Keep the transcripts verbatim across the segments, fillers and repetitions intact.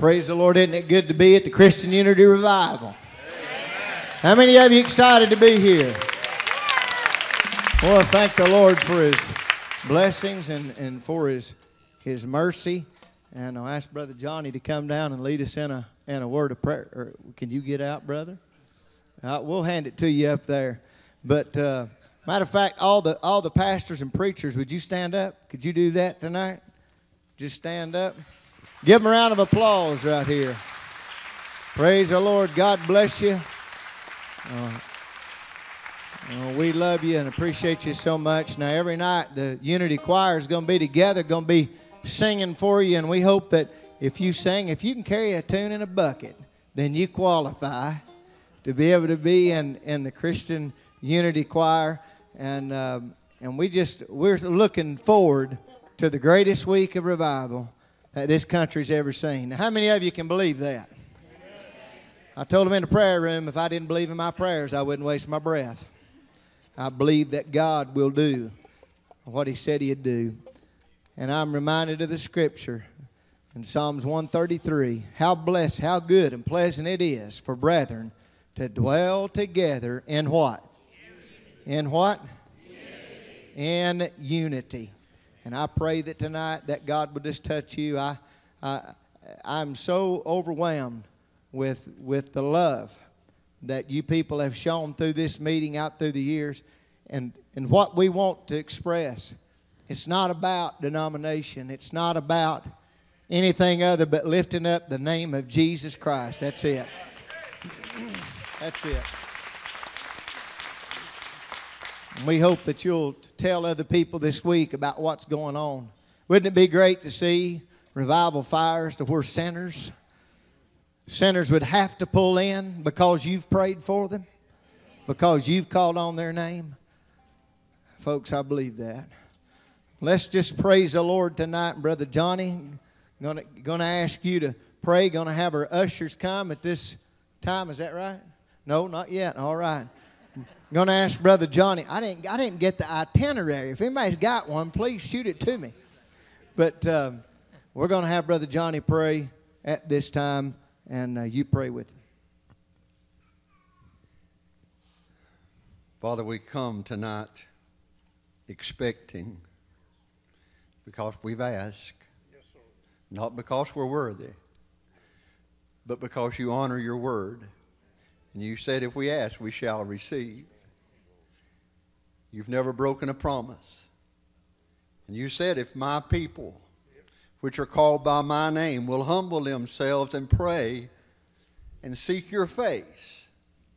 Praise the Lord. Isn't it good to be at the Christian Unity Revival? How many of you excited to be here? I want to thank the Lord for His blessings and, and for His His mercy. And I'll ask Brother Johnny to come down and lead us in a in a word of prayer. Or can you get out, brother? Uh, we'll hand it to you up there. But uh, matter of fact, all the all the pastors and preachers, would you stand up? Could you do that tonight? Just stand up. Give them a round of applause right here. Praise the Lord. God bless you. Uh, uh, we love you and appreciate you so much. Now, every night the Unity Choir is going to be together, going to be singing for you, and we hope that if you sing, if you can carry a tune in a bucket, then you qualify to be able to be in, in the Christian Unity Choir. And um, and we just we're looking forward to the greatest week of revival that this country's ever seen. Now, how many of you can believe that? I told them in the prayer room, if I didn't believe in my prayers, I wouldn't waste my breath. I believe that God will do what He said He'd do. And I'm reminded of the scripture in Psalms one thirty-three. How blessed, how good and pleasant it is for brethren to dwell together in what? Unity. In what? Unity. In unity. And I pray that tonight that God will just touch you. I, I, I'm so overwhelmed with, with the love that you people have shown through this meeting out through the years. And, and what we want to express, it's not about denomination. It's not about anything other but lifting up the name of Jesus Christ. That's it. That's it. And we hope that you'll tell other people this week about what's going on. Wouldn't it be great to see revival fires to where sinners, sinners would have to pull in because you've prayed for them, because you've called on their name? Folks, I believe that. Let's just praise the Lord tonight. Brother Johnny, gonna, gonna ask you to pray. Gonna have our ushers come at this time. Is that right? No, not yet. All right. Going to ask Brother Johnny. I didn't. I didn't get the itinerary. If anybody's got one, please shoot it to me. But um, we're going to have Brother Johnny pray at this time, and uh, you pray with him. Father, we come tonight expecting because we've asked, yes, sir. Not because we're worthy, but because you honor your word. And you said if we ask, we shall receive. You've never broken a promise. And you said if my people, which are called by my name, will humble themselves and pray and seek your face,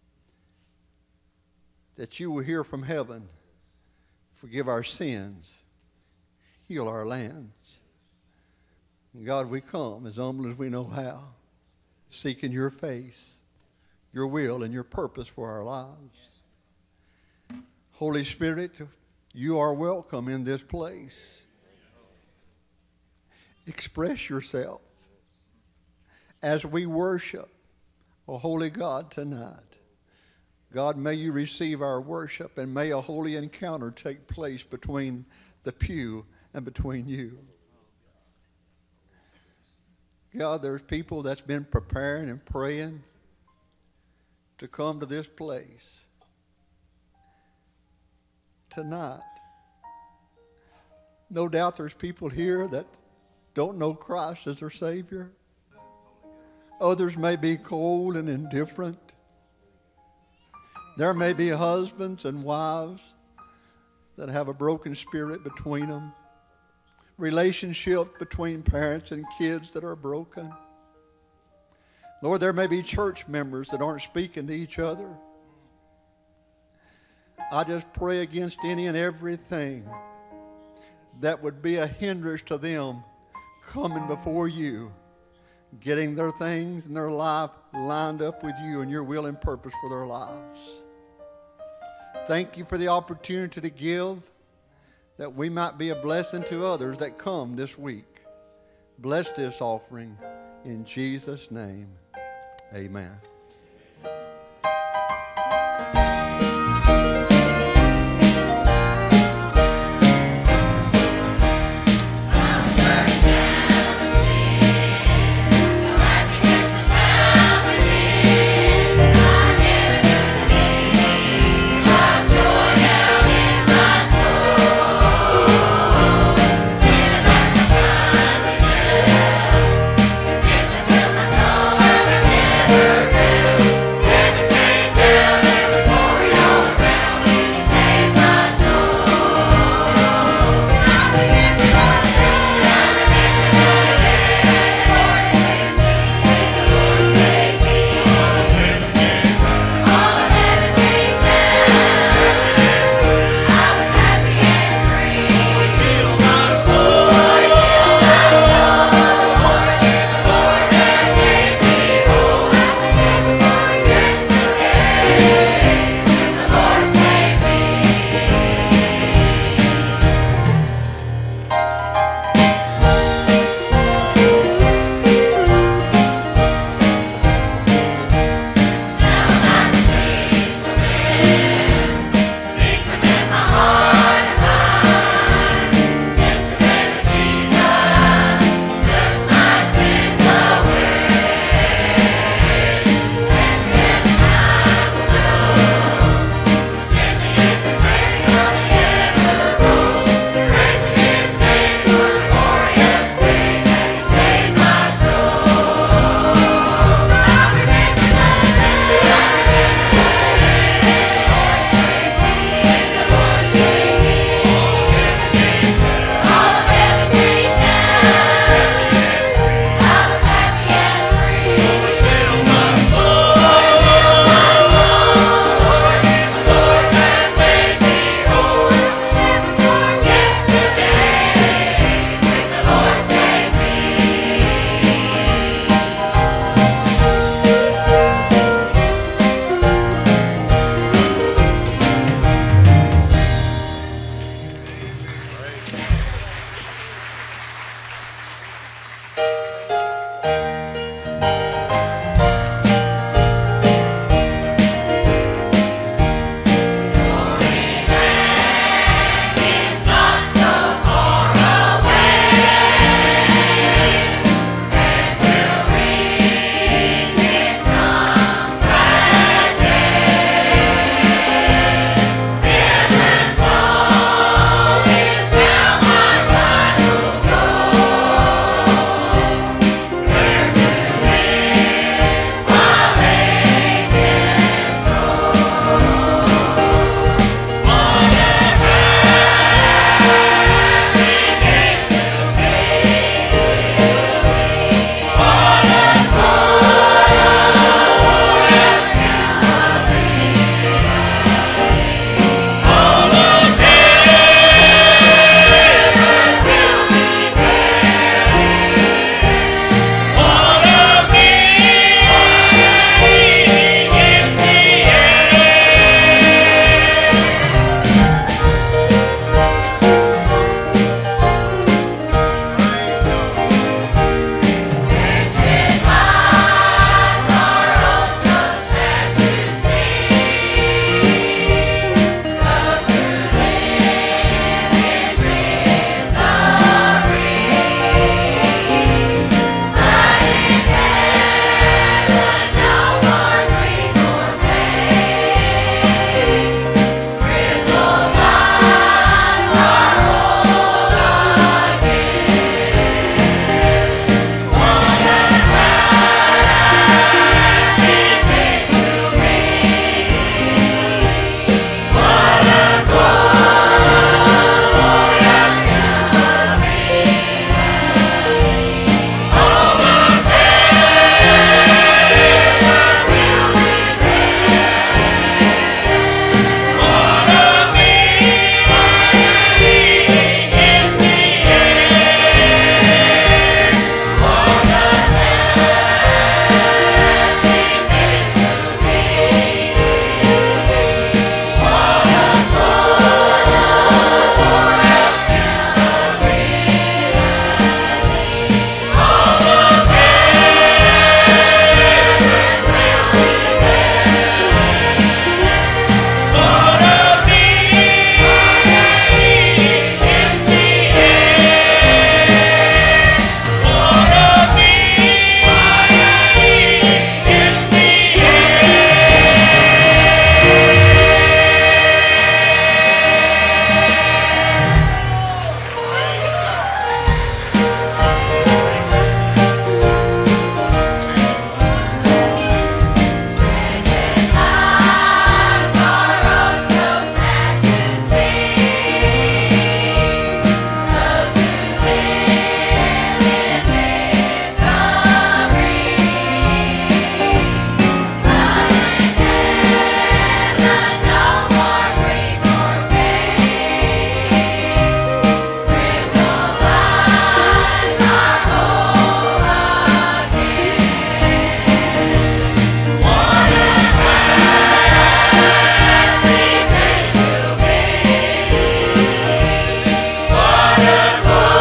that you will hear from heaven, forgive our sins, heal our lands. And God, we come as humble as we know how, seeking your face, your will and your purpose for our lives. Holy Spirit, you are welcome in this place. Express yourself as we worship, O holy God, tonight. God, may you receive our worship and may a holy encounter take place between the pew and between you. God, there's people that's been preparing and praying to come to this place tonight. No doubt there's people here that don't know Christ as their Savior. Others may be cold and indifferent. There may be husbands and wives that have a broken spirit between them. Relationships between parents and kids that are broken. Lord, there may be church members that aren't speaking to each other. I just pray against any and everything that would be a hindrance to them coming before you, getting their things and their life lined up with you and your will and purpose for their lives. Thank you for the opportunity to give, that we might be a blessing to others that come this week. Bless this offering in Jesus' name. Amen. I'm back now to see the right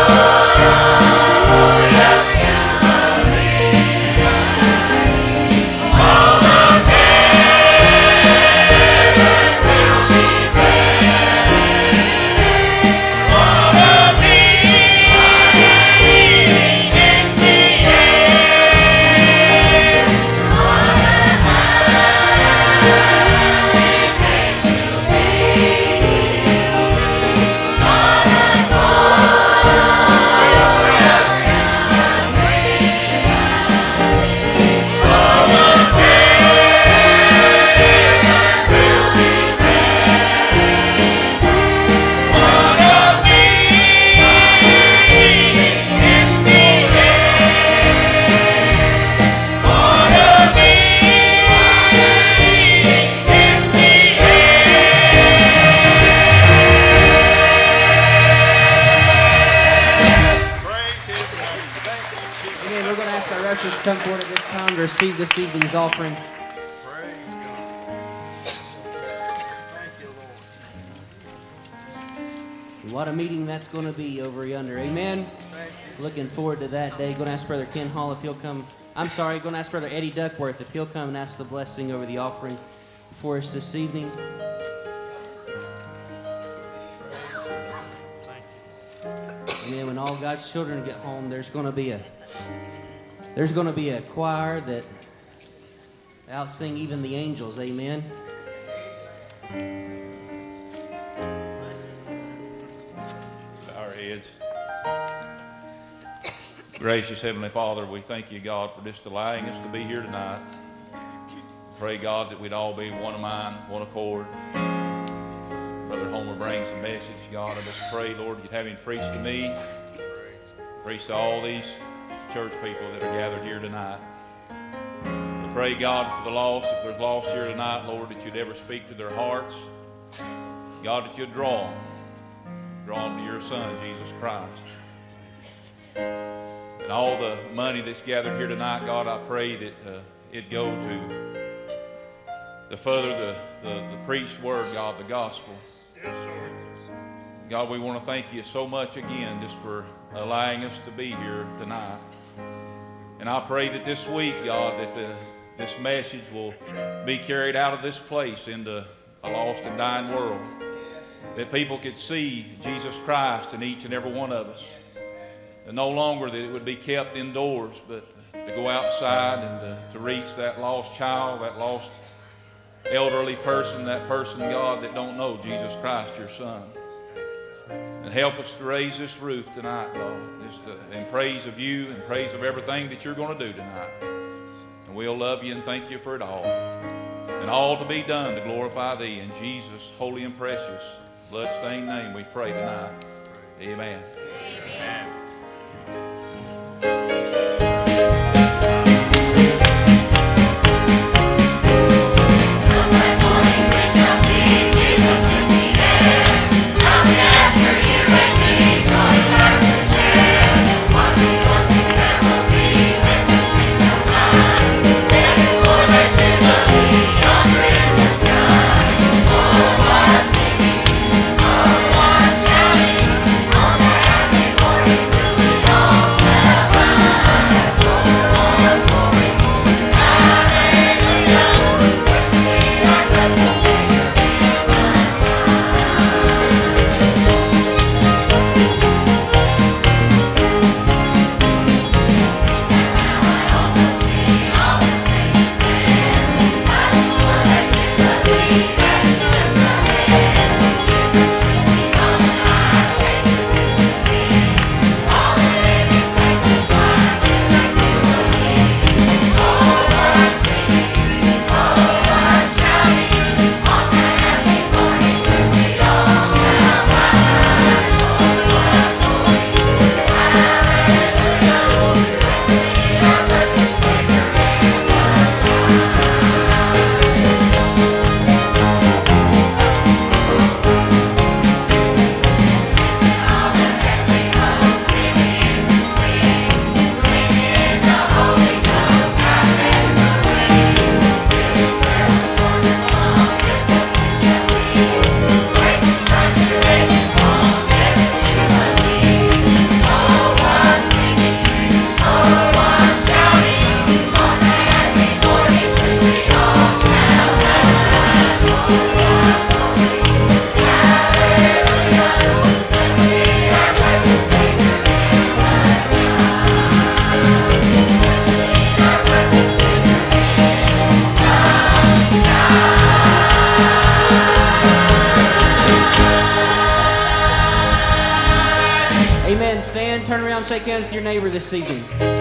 Come forward at this time to receive this evening's offering. Praise God. Thank you, Lord. What a meeting that's going to be over yonder. Amen. Thank you. Looking forward to that day. Going to ask Brother Ken Hall if he'll come. I'm sorry, going to ask Brother Eddie Duckworth if he'll come and ask the blessing over the offering for us this evening. And then when all God's children get home, there's going to be a there's going to be a choir that outsing even the angels. Amen. Our heads. Gracious Heavenly Father, we thank you, God, for just allowing us to be here tonight. Pray, God, that we'd all be one mind, one accord. Brother Homer brings a message, God. I just pray, Lord, you'd have him preach to me, preach to all these church people that are gathered here tonight. We pray, God, for the lost, if there's lost here tonight, Lord, that you'd ever speak to their hearts. God, that you'd draw them, draw them to your Son, Jesus Christ. And all the money that's gathered here tonight, God, I pray that uh, it'd go to to further the, the, the preached word, God, the gospel. Yes, sir. God, we want to thank you so much again just for allowing us to be here tonight. And I pray that this week, God, that the, this message will be carried out of this place into a lost and dying world. That people could see Jesus Christ in each and every one of us. And no longer that it would be kept indoors, but to go outside and to, to reach that lost child, that lost elderly person, that person, God, that don't know Jesus Christ, your Son. And help us to raise this roof tonight, God, just to, in praise of you and praise of everything that you're going to do tonight. And we'll love you and thank you for it all. And all to be done to glorify thee in Jesus' holy and precious blood-stained name we pray tonight. Amen. Amen. All Amen. Stand, turn around, shake hands with your neighbor this evening.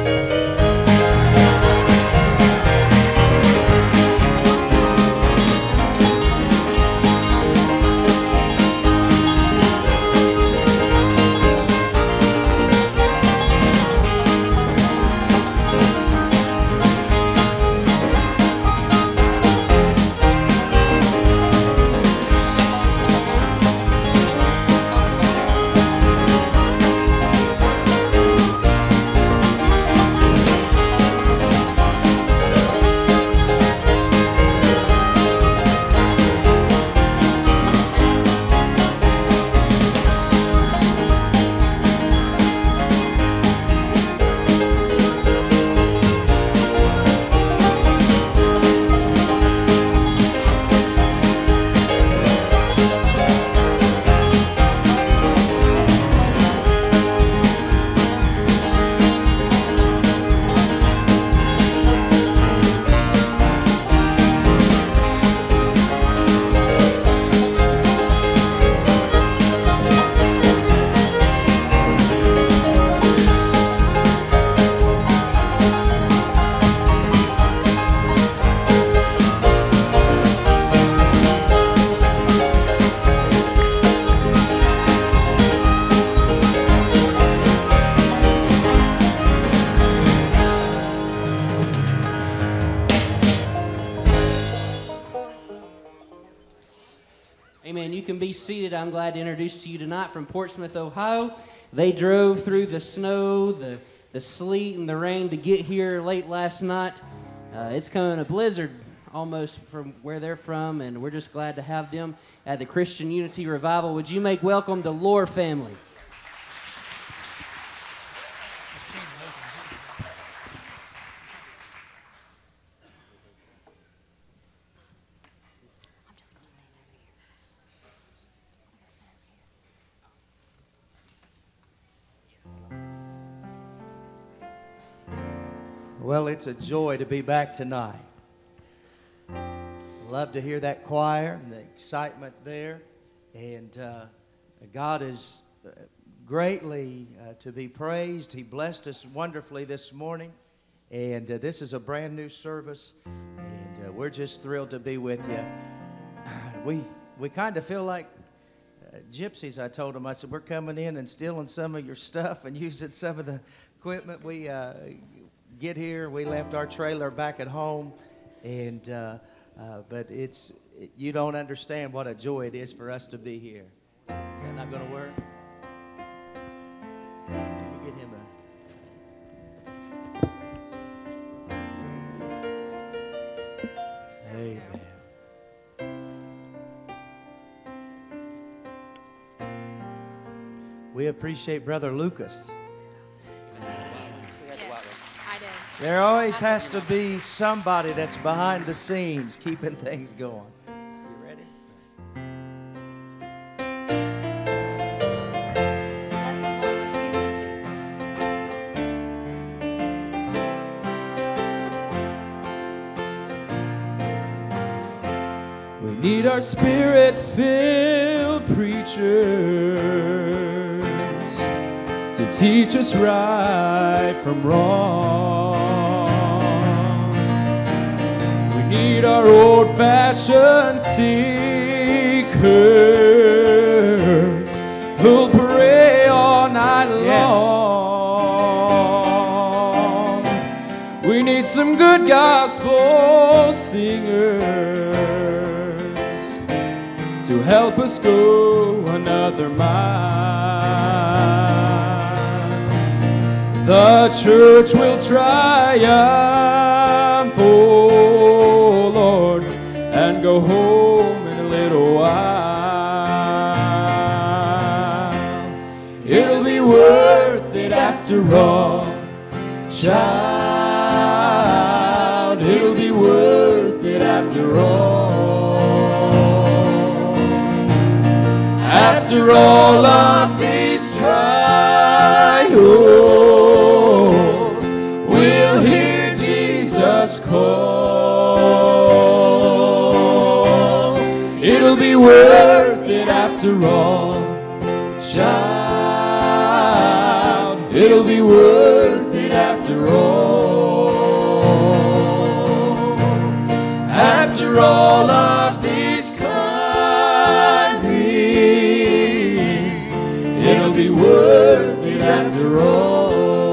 Amen. You can be seated. I'm glad to introduce to you tonight from Portsmouth, Ohio. They drove through the snow, the, the sleet, and the rain to get here late last night. Uh, it's coming a blizzard almost from where they're from, and we're just glad to have them at the Christian Unity Revival. Would you make welcome the Lohr family? Well, it's a joy to be back tonight. Love to hear that choir and the excitement there. And uh, God is greatly uh, to be praised. He blessed us wonderfully this morning. And uh, this is a brand new service. And uh, we're just thrilled to be with you. We, we kind of feel like uh, gypsies, I told them. I said, we're coming in and stealing some of your stuff and using some of the equipment. We uh, get here. We left our trailer back at home. And... Uh, Uh, but it's, you don't understand what a joy it is for us to be here. Is that not going to work? Can you get him a... Amen. We appreciate Brother Lucas. There always has to be somebody that's behind the scenes keeping things going. You ready? We need our spirit-filled preachers to teach us right from wrong. Need our old-fashioned seekers who'll pray all night long. Yes. We need some good gospel singers to help us go another mile. The church will triumph, oh Lord, and go home in a little while. It'll be worth it after all, child. It'll be worth it after all. After all of these trials, we'll hear Jesus call. It'll be worth it after all, child. it'll be worth it after all. After all of this climbing, it'll be worth it after all.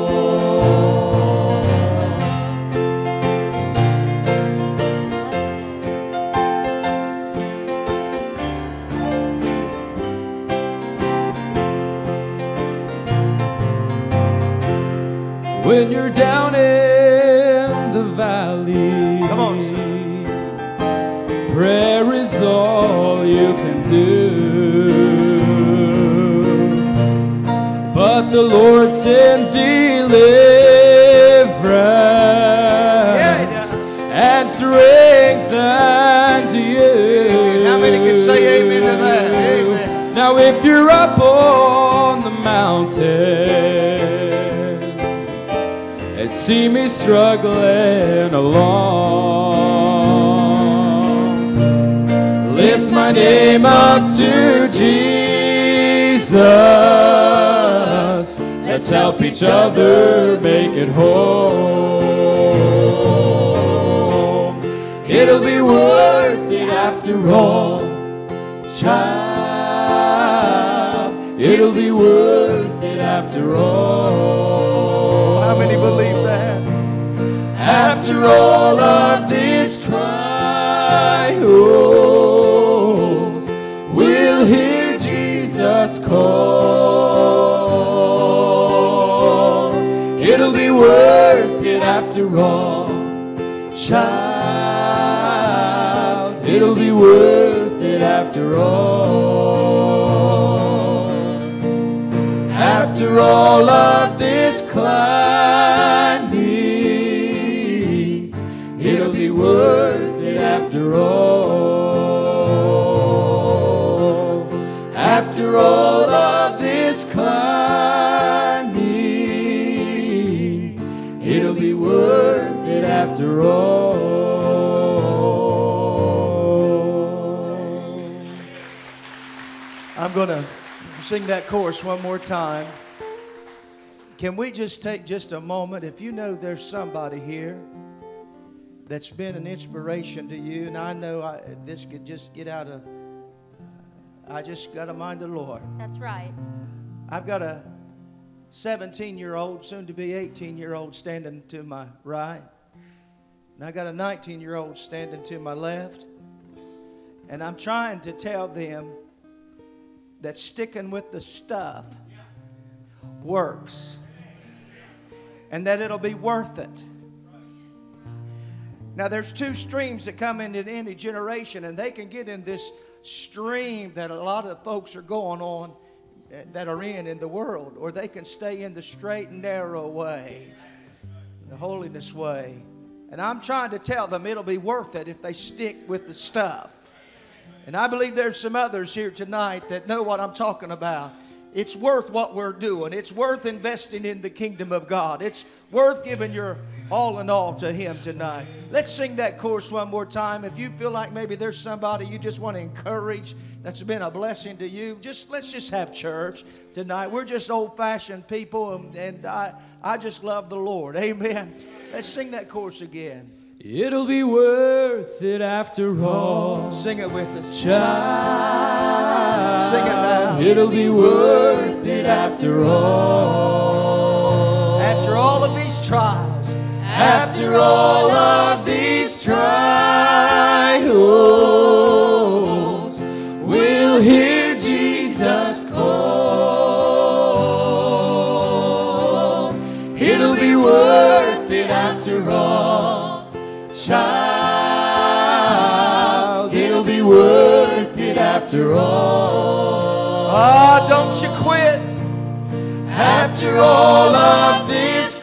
When you're down in the valley, Come on, sir. prayer is all you can do. But the Lord sends deliverance and strengthens you. How many can say amen to that? Amen. Now if you're up on the mountain and see me struggling along, lift my name up to Jesus. Let's help each other make it home. It'll be worth it after all, child. It'll be worth it after all. How many believe that? After all of these trials, we'll hear Jesus call. It'll be worth it after all, child. It'll be worth it after all. After all of this climbing, it'll be worth it after all. After all of this climbing, it'll be worth it after all. I'm going to sing that chorus one more time. Can we just take just a moment? If you know there's somebody here that's been an inspiration to you, and I know I, this could just get out of, I just got to mind the Lord. That's right. I've got a seventeen-year-old, soon to be eighteen-year-old standing to my right. And I got a nineteen-year-old standing to my left. And I'm trying to tell them that sticking with the stuff works. And that it'll be worth it. Now there's two streams that come into any generation, and they can get in this stream that a lot of folks are going on, that are in in the world, or they can stay in the straight and narrow way, the holiness way. And I'm trying to tell them it'll be worth it if they stick with the stuff. And I believe there's some others here tonight that know what I'm talking about. It's worth what we're doing. It's worth investing in the kingdom of God. It's worth giving your all in all to Him tonight. Let's sing that chorus one more time. If you feel like maybe there's somebody you just want to encourage that's been a blessing to you, just let's just have church tonight. We're just old-fashioned people, and, and I, I just love the Lord. Amen. Let's sing that chorus again. It'll be worth it after all. Sing it with us. Child, Sing it now. It'll be worth it after all. After all of these trials, After all of these trials, we'll hear Jesus call. It'll be worth it after all, child. It'll be worth it after all. ah, don't you quit. After all of this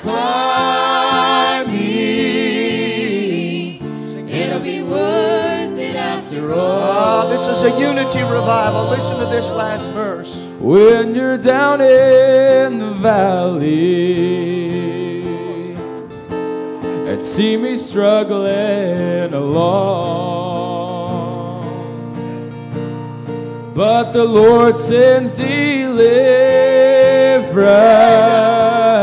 climbing, it'll be worth it after all. Ah, this is a unity revival. Listen to this last verse. When you're down in the valley and see me struggling along, but the Lord sends deliverance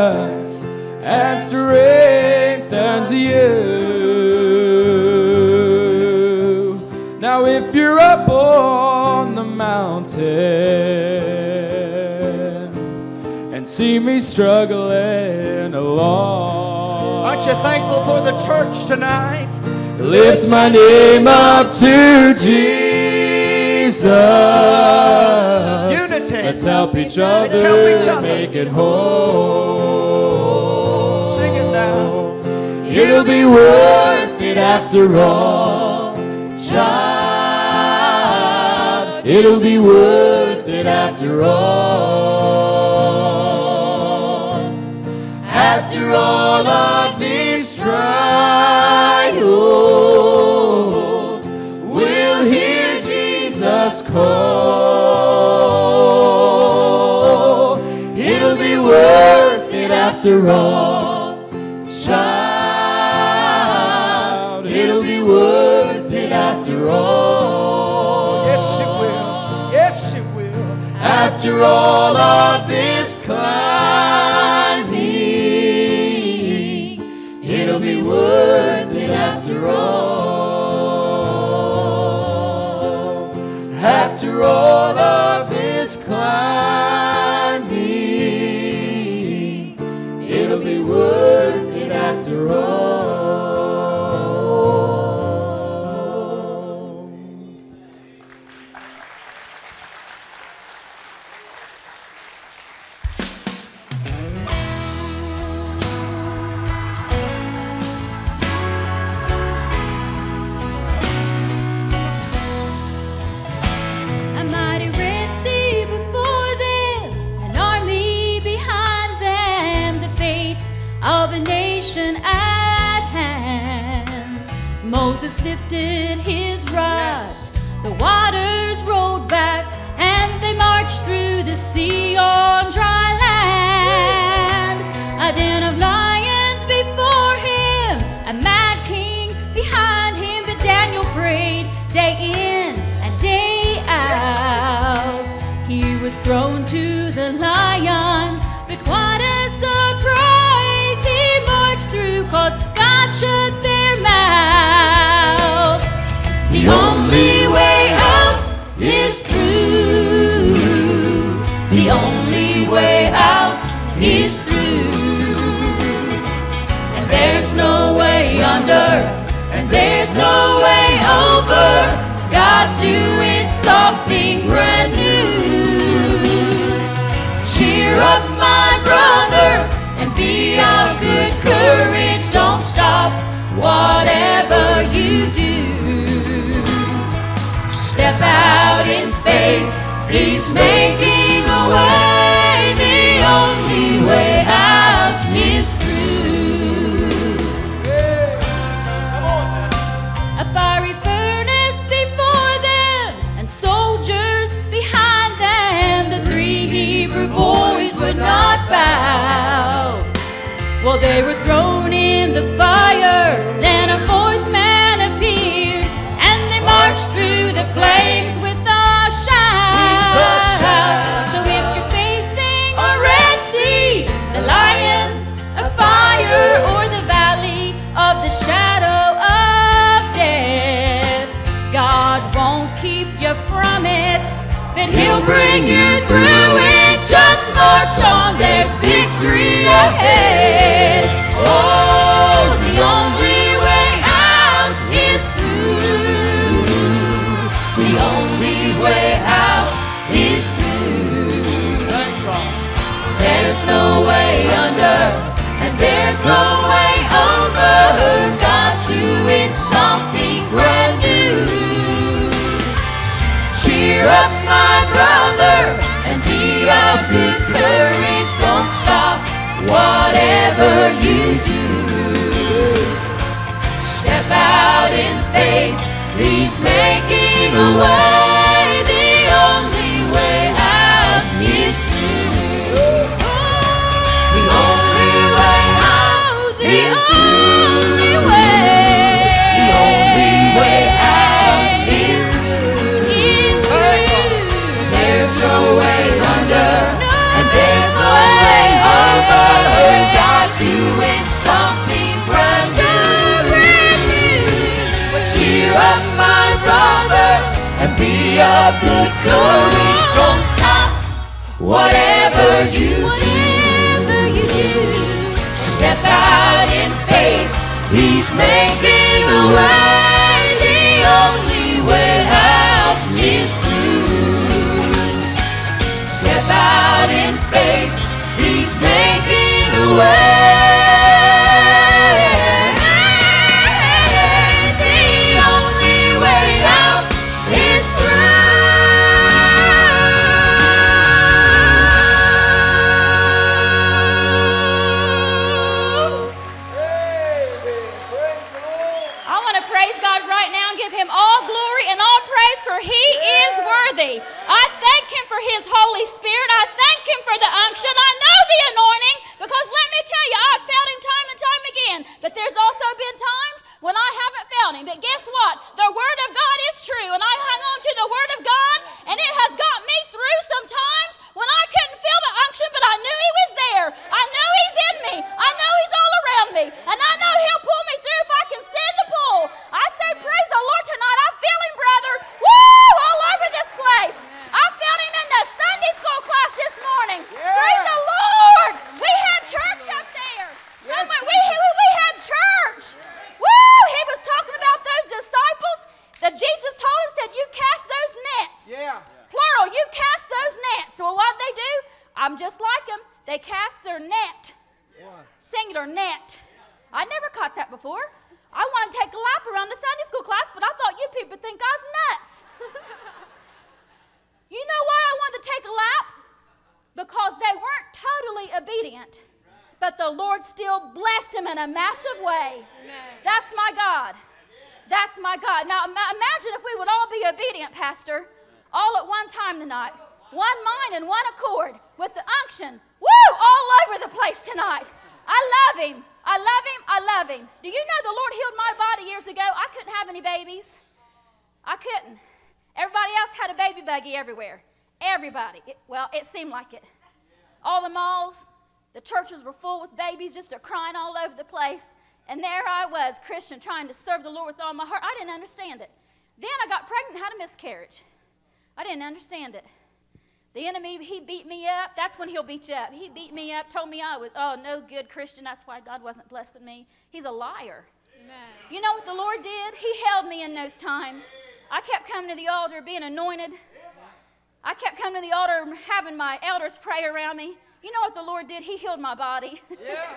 see me struggling along. Aren't you thankful for the church tonight? Lift my name up to Jesus. Unity. Let's help each other, Let's help each other. make it whole. Sing it now. It'll be worth it after all, child. It'll be worth it after all. After all of these trials, we'll hear Jesus call. It'll be worth it after all, child. It'll be worth it after all. Yes, it will. Yes, it will. After all of this climbing, it'll be worth it after all. After all of this climbing, it'll be worth it after all. A mighty Red Sea before them, an army behind them, the fate of a nation at hand. Moses lifted his rod, the waters rolled back, and they marched through the sea on dry land. A den of lions before him, a mad king behind him, but Daniel prayed day in and day out. He was thrown to the lions, but what a surprise! He marched through, 'cause God shut their mouth. The only way out is through. The only way out is through. And there's no way under, and there's no way over. God's doing something brand new. Cheer up, my brother, and be of good courage. Don't stop, whatever you do. Step out in faith, He's making a way. The only way out is through. A fiery furnace before them, and soldiers behind them. The three Hebrew boys would not bow. Well, they were thrown in the fire, then a fourth man appeared, and they marched through the flames with a shout. So if you're facing a Red Sea, the lions, a fire, or the valley of the shadow of death, God won't keep you from it, but He'll bring you through it. Just march on, there's victory ahead. Oh, the only way out is through. The only way out is through. There's no way under, and there's no way over. God's doing something brand new. Cheer up, my brother, and be of good courage. Don't stop, whatever you do. Step out in faith, He's making a way. The only way out is through. The only way out is through. The only way out is through. Is through. There's no way under, and there's no way over. God's doing something brand new. But cheer up, my brother, and be of good courage. Don't stop, whatever you do. making a way. The only way out is through. Step out in faith. He's making a way. The only way out is through. I want to praise God right now and give Him all glory and all praise, for He is worthy. I thank Him for His Holy Spirit. I thank Him for the unction. I know the anointing, because let me tell you, I've felt Him time and time again. But there's also been times when I haven't felt Him. But guess what? The Word of God is true, and I hung on to the Word of God, and it has got me through some times when I couldn't feel the unction, but I knew He was there. I know He's in me. I know He's all around me, and I know He'll pull me through if I can stand the pull. I say, praise the Lord tonight. I feel Him, brother. Woo! All over this place. I felt Him in the Sunday school class this morning. Praise the Lord. We had church up there. Somewhere we, we had church. Woo! He was talking about those disciples that Jesus told him, said, you cast those nets. Yeah. Plural, you cast those nets. So what did they do? I'm just like them. They cast their net. Singular net. I never caught that before. I wanted to take a lap around the Sunday school class, but I thought you people think I was nuts. You know why I wanted to take a lap? Because they weren't totally obedient, but the Lord still blessed them in a massive way. Amen. That's my God. That's my God. Now imagine if we would all be obedient, Pastor, all at one time tonight. One mind and one accord with the unction. Woo! All over the place tonight. I love Him. I love Him. I love Him. Do you know the Lord healed my body years ago? I couldn't have any babies. I couldn't. Everybody else had a baby buggy everywhere. Everybody. It, well, it seemed like it. All the malls, the churches were full with babies just a crying all over the place. And there I was, Christian, trying to serve the Lord with all my heart. I didn't understand it. Then I got pregnant and had a miscarriage. I didn't understand it. The enemy, he beat me up. That's when he'll beat you up. He beat me up, told me I was, oh, no good Christian. That's why God wasn't blessing me. He's a liar. Amen. You know what the Lord did? He held me in those times. I kept coming to the altar being anointed. I kept coming to the altar having my elders pray around me. You know what the Lord did? He healed my body. Yeah.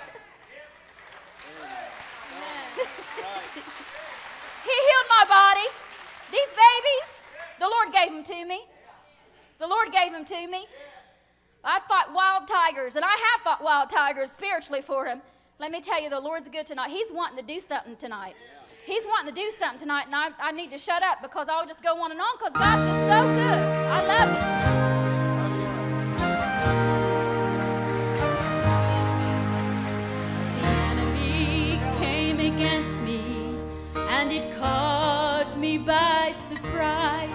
He healed my body. These babies, the Lord gave them to me. The Lord gave them to me. I'd fought wild tigers, and I have fought wild tigers spiritually for Him. Let me tell you, the Lord's good tonight. He's wanting to do something tonight. He's wanting to do something tonight, and I, I need to shut up because I'll just go on and on because God's just so good. I love Him. Against me, and it caught me by surprise.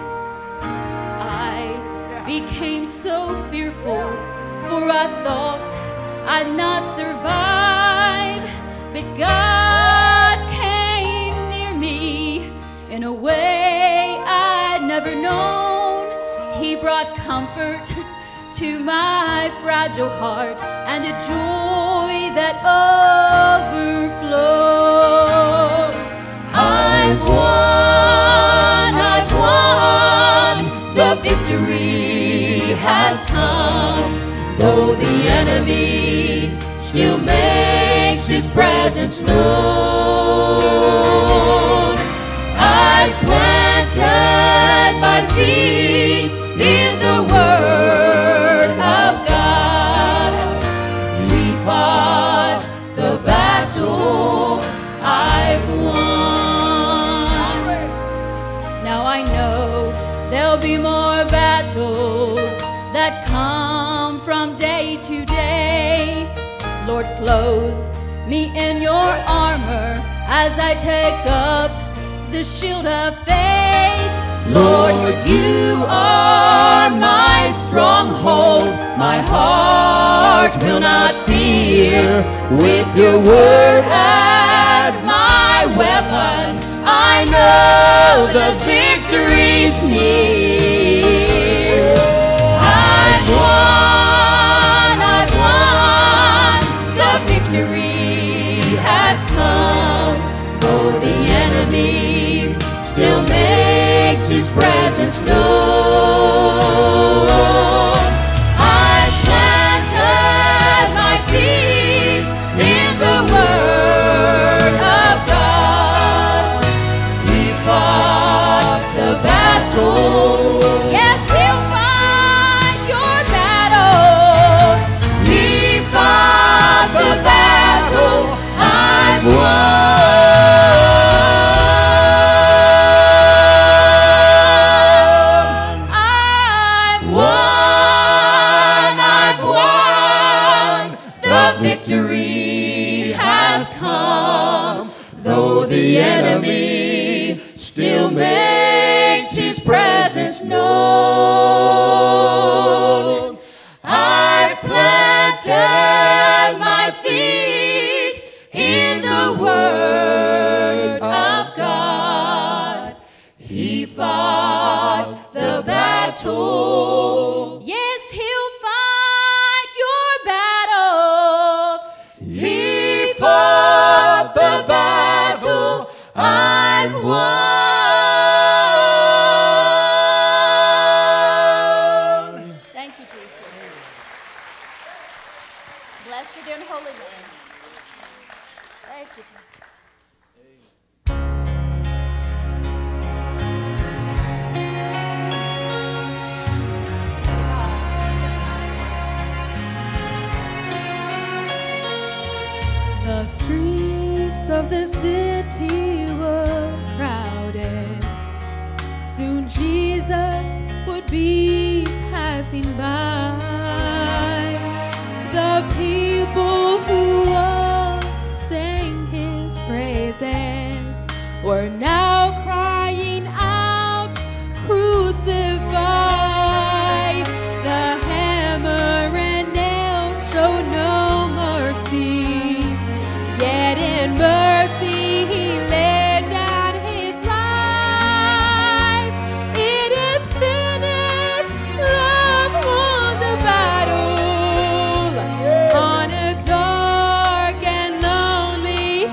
I became so fearful, for I thought I'd not survive. But God came near me in a way I'd never known. He brought comfort to my fragile heart and a joy that overflowed. I've won, I've won, the victory has come. Though the enemy still makes his presence known, I've planted my feet in the Word of God. We fought the battle, I've won. Now I know there'll be more battles that come from day to day. Lord, clothe me in your armor as I take up the shield of faith. Lord, you are my stronghold. My heart will not fear. With your word as my weapon, I know the victory's near. I've won, I've won, the victory has come. Though His presence known. I planted my feet in the Word of God. He fought the battle. Yes, He'll fight your battle. He fought the battle. I've won. Victory has come, though the enemy still makes his presence known. I've planted my feet in the Word of God. He fought the battle. Yes, He'll fight your battle. He fought the battle. I've won. Thank you, Jesus. Bless your dear and holy name. Thank you, Jesus. The streets of the city were crowded. Soon Jesus would be passing by. The people who once sang His praises were now crying out, "Crucify!" The hammer and nails show no mercy. Yet in mercy He laid down His life. It is finished. Love won the battle on a dark and lonely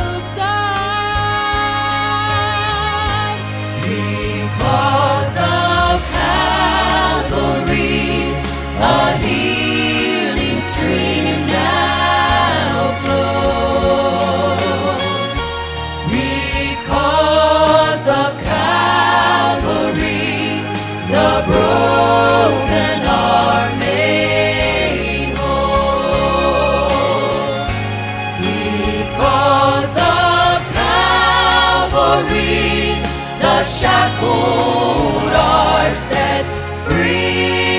hillside. Because of Calvary, a healing stream now flows. Because of Calvary, the broken are made whole. Because of Calvary, the shackled are set free.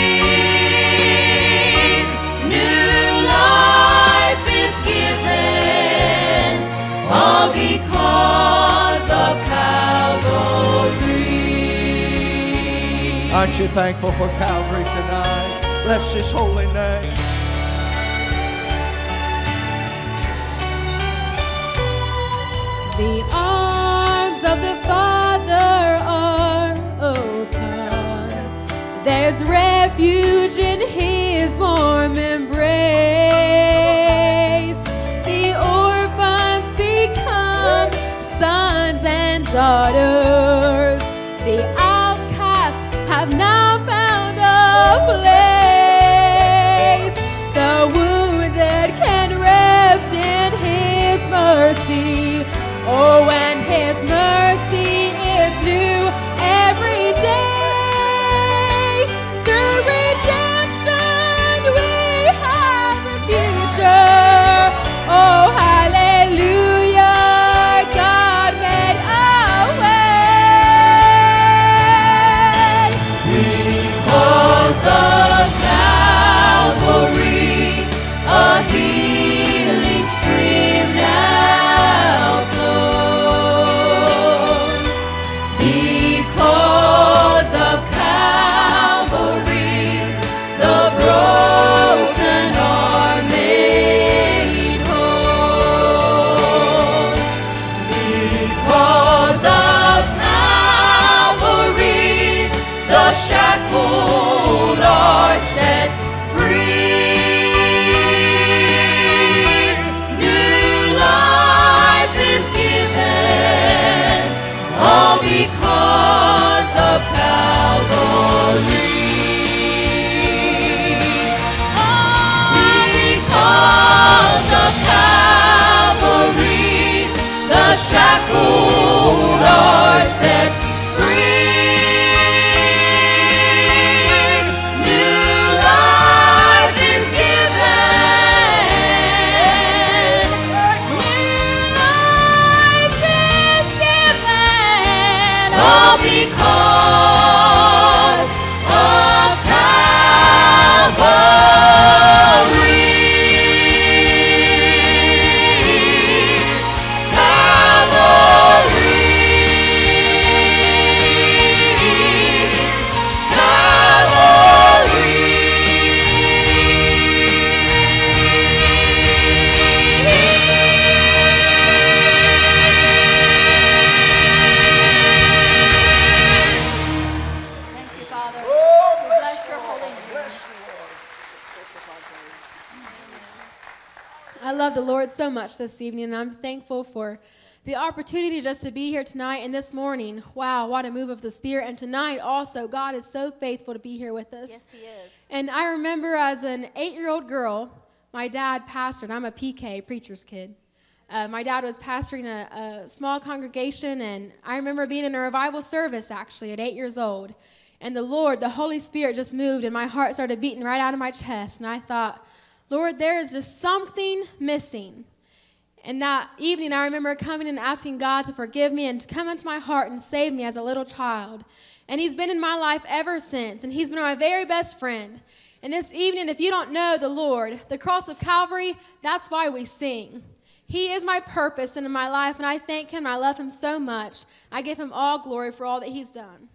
New life is given, all because of Calvary. Aren't you thankful for Calvary tonight? Bless His holy name. The arms of the Father are open. There's refuge in His warm embrace. The orphans become sons and daughters. The outcasts have now found a place. The wounded can rest in His mercy. Oh, and His mercy is new every day. Through redemption we have a future. Oh, hallelujah, God made a way. Because I love the Lord so much this evening, and I'm thankful for the opportunity just to be here tonight and this morning. Wow, what a move of the Spirit. And tonight also, God is so faithful to be here with us. Yes, He is. And I remember as an eight-year-old girl, my dad pastored. I'm a P K, preacher's kid. Uh, my dad was pastoring a, a small congregation, and I remember being in a revival service, actually, at eight years old. And the Lord, the Holy Spirit just moved, and my heart started beating right out of my chest. And I thought, Lord, there is just something missing. And that evening, I remember coming and asking God to forgive me and to come into my heart and save me as a little child. And He's been in my life ever since, and He's been my very best friend. And this evening, if you don't know the Lord, the cross of Calvary, that's why we sing. He is my purpose in my life, and I thank Him, and I love Him so much. I give Him all glory for all that He's done.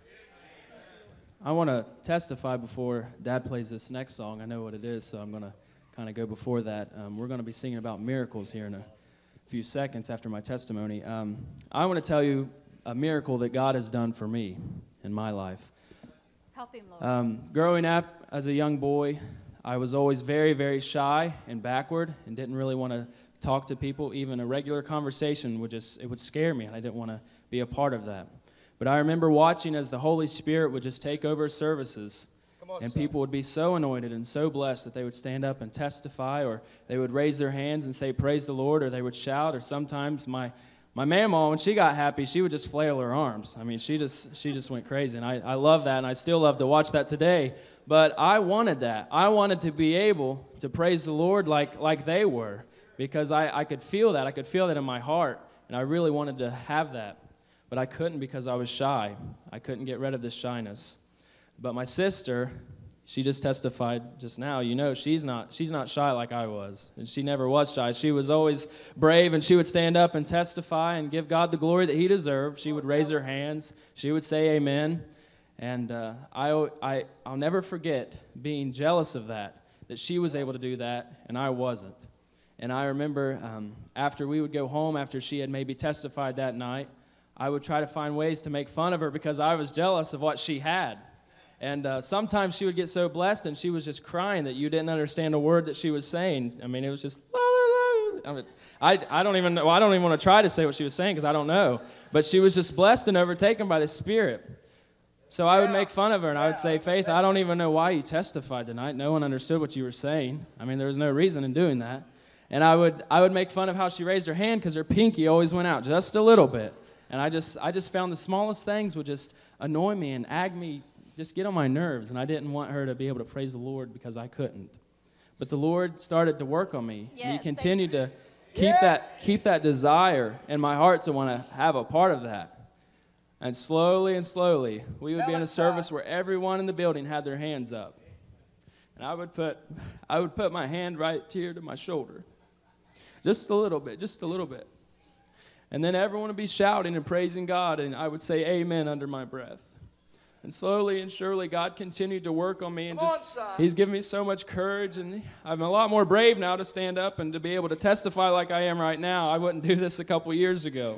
I want to testify before Dad plays this next song. I know what it is, so I'm going to kind of go before that. Um, we're going to be singing about miracles here in a few seconds after my testimony. Um, I want to tell you a miracle that God has done for me in my life. Help him, Lord. Um, growing up as a young boy, I was always very, very shy and backward and didn't really want to talk to people. Even a regular conversation would just, it would scare me, and I didn't want to be a part of that. But I remember watching as the Holy Spirit would just take over services, on, and son. people would be so anointed and so blessed that they would stand up and testify, or they would raise their hands and say, praise the Lord, or they would shout, or sometimes my My mama, when she got happy, she would just flail her arms. I mean, she just she just went crazy, and I, I love that, and I still love to watch that today. But I wanted that. I wanted to be able to praise the Lord like like they were, because I, I could feel that. I could feel that in my heart, and I really wanted to have that. But I couldn't because I was shy. I couldn't get rid of this shyness. But my sister, she just testified just now, you know, she's not she's not shy like I was. And she never was shy. She was always brave, and she would stand up and testify and give God the glory that He deserved. She would raise her hands. She would say amen. And uh, I, I, I'll never forget being jealous of that, that she was able to do that and I wasn't. And I remember um, after we would go home, after she had maybe testified that night, I would try to find ways to make fun of her because I was jealous of what she had. And uh, sometimes she would get so blessed, and she was just crying that you didn't understand a word that she was saying. I mean, it was just, la, la, la. I, mean, I, I don't even know, well, I don't even want to try to say what she was saying because I don't know. But she was just blessed and overtaken by the Spirit. So I would make fun of her, and I would say, Faith, I don't even know why you testified tonight. No one understood what you were saying. I mean, there was no reason in doing that. And I would I would make fun of how she raised her hand because her pinky always went out just a little bit. And I just I just found the smallest things would just annoy me and ag me, just get on my nerves, and I didn't want her to be able to praise the Lord because I couldn't. But the Lord started to work on me. Yes, and He continued to keep yeah. that keep that desire in my heart to want to have a part of that. And slowly and slowly, we would Tell be in a service God. where everyone in the building had their hands up. And I would put I would put my hand right here to my shoulder. Just a little bit, just a little bit. And then everyone would be shouting and praising God, and I would say amen under my breath. And slowly and surely, God continued to work on me, and just He's given me so much courage, and I'm a lot more brave now to stand up and to be able to testify like I am right now. I wouldn't do this a couple years ago.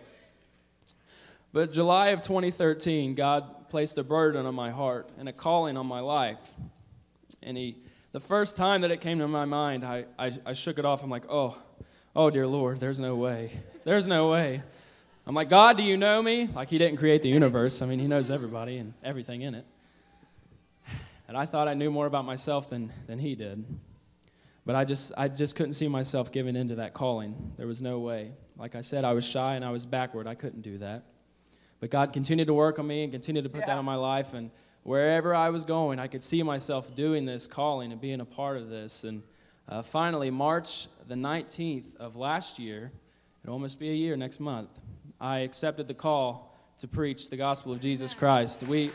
But July of twenty thirteen, God placed a burden on my heart and a calling on my life. And He, the first time that it came to my mind, I, I, I shook it off. I'm like, oh, oh, dear Lord, there's no way. There's no way. I'm like, God, do you know me? Like He didn't create the universe. I mean, He knows everybody and everything in it. And I thought I knew more about myself than, than He did. But I just I just couldn't see myself giving into that calling. There was no way. Like I said, I was shy and I was backward. I couldn't do that. But God continued to work on me and continued to put yeah. that on my life. And wherever I was going, I could see myself doing this calling and being a part of this. And uh, finally, March the nineteenth of last year, it'll almost be a year next month, I accepted the call to preach the gospel of Jesus Christ. We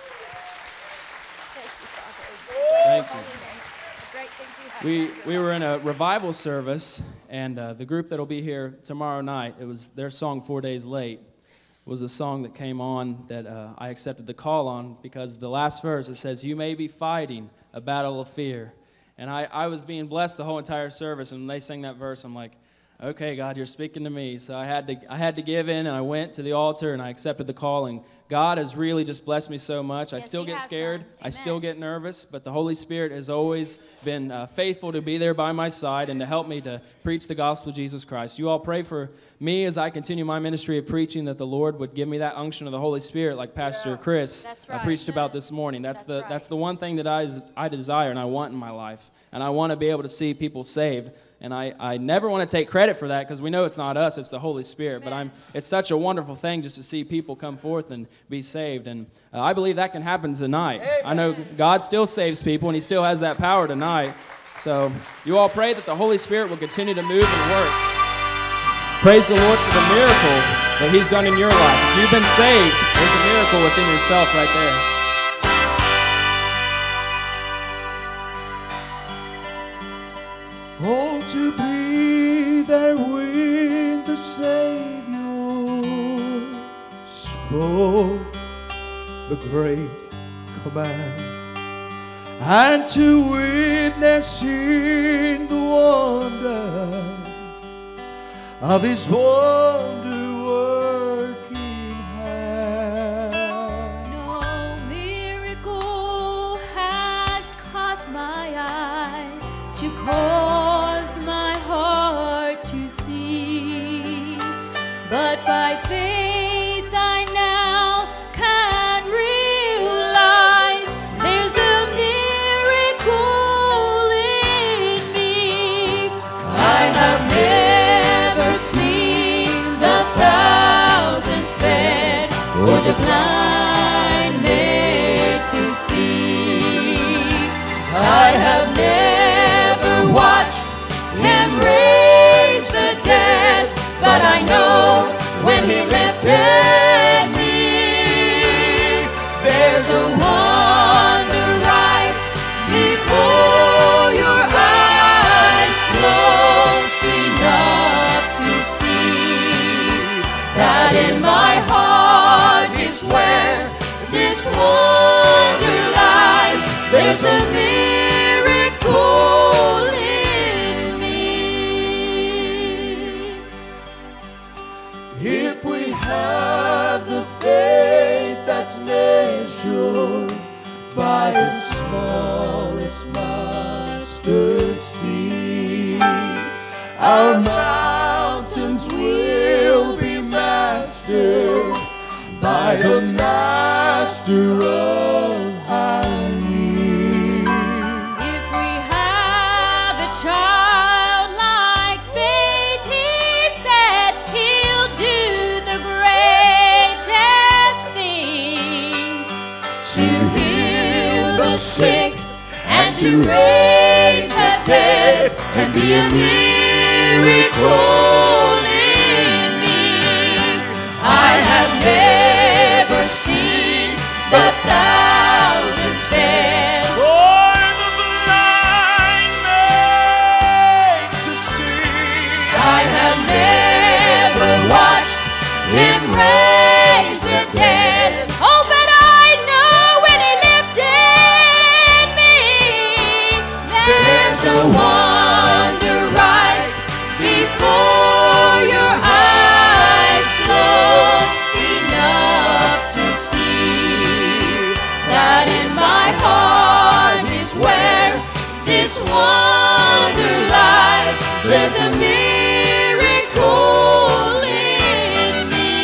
Thank you. We we were in a revival service, and uh, the group that'll be here tomorrow night, it was their song Four Days Late, was the song that came on that uh, I accepted the call on, because the last verse, it says, you may be fighting a battle of fear. And I, I was being blessed the whole entire service, and when they sang that verse, I'm like, okay, God, you're speaking to me. So I had to I had to give in, and I went to the altar, and I accepted the calling. God has really just blessed me so much. I Yes, still he get has, scared. son. I still Amen. get nervous, but the Holy Spirit has always been uh, faithful to be there by my side and to help me to preach the gospel of Jesus Christ. You all pray for me as I continue my ministry of preaching, that the Lord would give me that unction of the Holy Spirit, like Pastor Chris That's uh, right. preached about this morning. That's, That's the right. that's the one thing that I I desire and I want in my life, and I want to be able to see people saved. And I, I never want to take credit for that, because we know it's not us, it's the Holy Spirit. But I'm it's such a wonderful thing just to see people come forth and be saved. And uh, I believe that can happen tonight. I know God still saves people, and he still has that power tonight. So you all pray that the Holy Spirit will continue to move and work. Praise the Lord for the miracle that he's done in your life. If you've been saved, there's a miracle within yourself right there. Oh, to be there when the Savior spoke the great command, and to witness in the wonder of his wonder-working hand. No miracle has caught my eye to cause my heart to see, but by faith I now can realize there's a miracle in me. I have never seen the thousands fed, or the blind made to see. I have never watched him raise the dead, but I know when he lifted me, there's a wonder right before your eyes, close enough to see that in my heart is where this wonder lies. There's a miracle in me. If we have the faith that's measured by the smallest mustard seed, our mountains will be mastered by the master of our need. If we have a childlike faith, he said he'll do the greatest things, to heal the sick and to raise the dead, and be a miracle in me. I have never seen the thousands fed, Or the blind made to see. I have never watched him raise the dead. Oh, but I know when he lifted me, there's a wonder right before your eyes, close enough to see that in my heart is where this wonder lies. There's a miracle in me.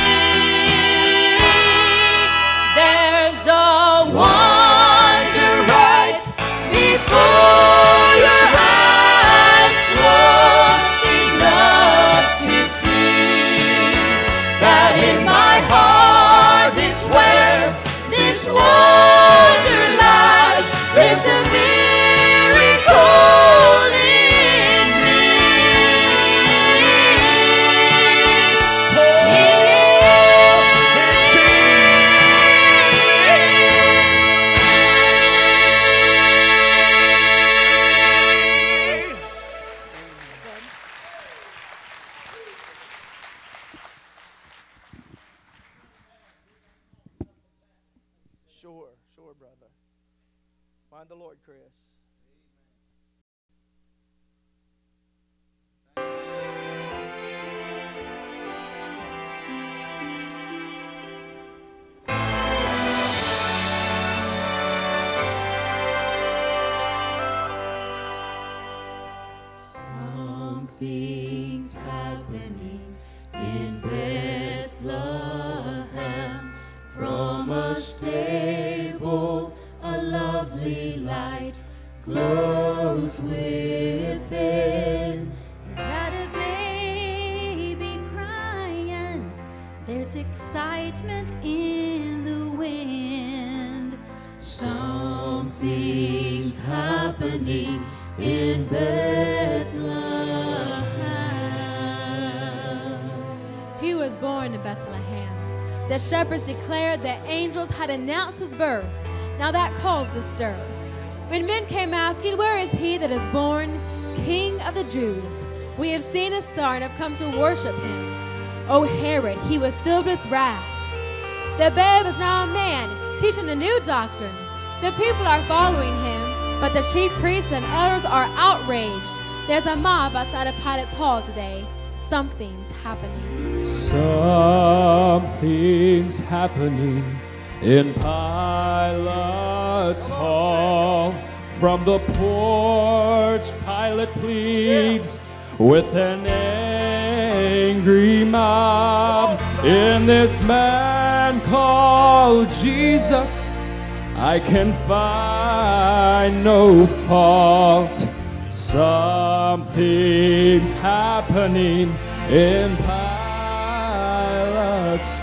There's a wonder right before your eyes, close enough to see that in my heart is where this wonder lies. There's a miracle in me. Sure, sure, brother. Find the Lord, Chris. Something's happening in Bethlehem. From a stable, a lovely light glows within. Is that a baby crying? There's excitement in the wind. Something's happening in Bethlehem. He was born in Bethlehem. The shepherds declared that angels had announced his birth. Now that caused a stir. When men came asking, where is he that is born, King of the Jews? We have seen his star and have come to worship him. O Herod, he was filled with wrath. The babe is now a man, teaching a new doctrine. The people are following him, but the chief priests and elders are outraged. There's a mob outside of Pilate's hall today. Something's happening. Something's happening in Pilate's hall. From the porch, Pilate pleads with an angry mob. In this man called Jesus, I can find no fault. Something's happening in Pilate's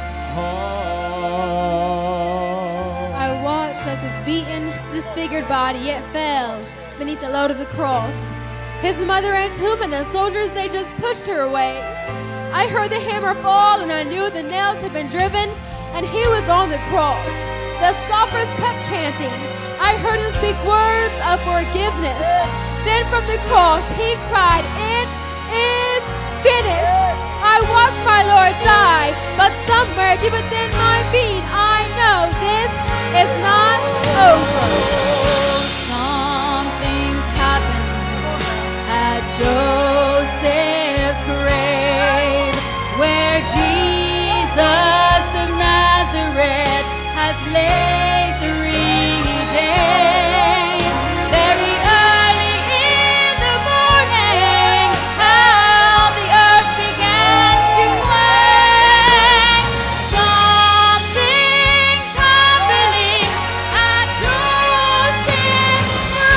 hall. I watched as his beaten, disfigured body yet fell beneath the load of the cross. His mother ran to him, and the soldiers, they just pushed her away. I heard the hammer fall, and I knew the nails had been driven, and he was on the cross. The scoffers kept chanting. I heard him speak words of forgiveness. Then from the cross he cried, "It is finished." I watched my Lord die, but somewhere deep within my being I know this is not over. Something's happening at Joseph's grave, where Jesus of Nazareth has laid three days. Very early in the morning, how the earth begins to quake. Something's happening at Joseph's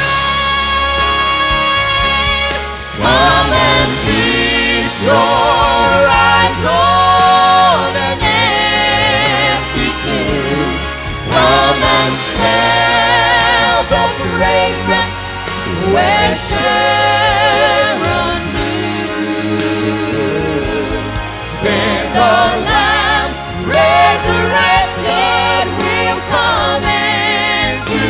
grave. Come and feast your eyes on an empty tomb. Come and smell the fragrance where Sharon blew. When the Lamb resurrected will come into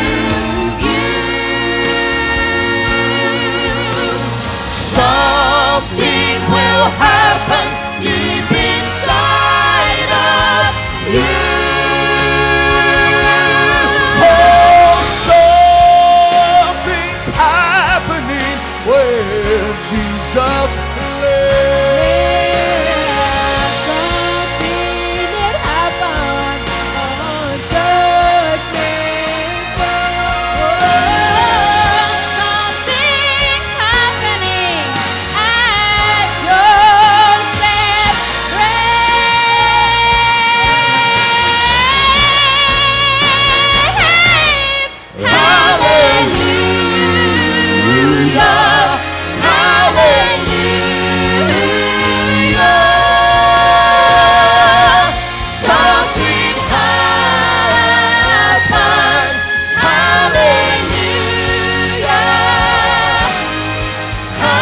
view. Something will happen deep inside of you. Something's happening when Jesus lives. Something that happened on Judgment Day. Something's happening at Joseph's grave. Hallelujah, hallelujah. Something happened. Hallelujah,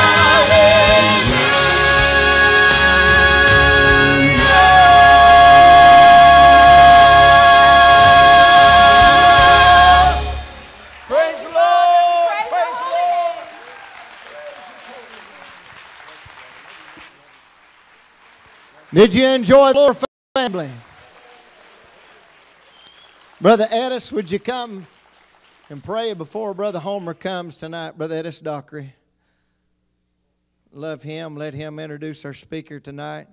hallelujah. Praise the Lord. Praise the Lord. Did you enjoy the Lord family? Brother Edis, would you come and pray before Brother Homer comes tonight? Brother Edis Dockery. Love him. Let him introduce our speaker tonight.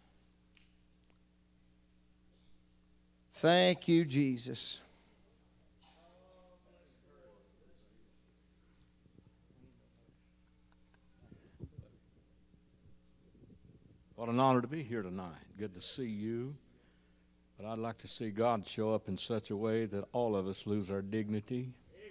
Thank you, Jesus. What an honor to be here tonight. Good to see you. But I'd like to see God show up in such a way that all of us lose our dignity.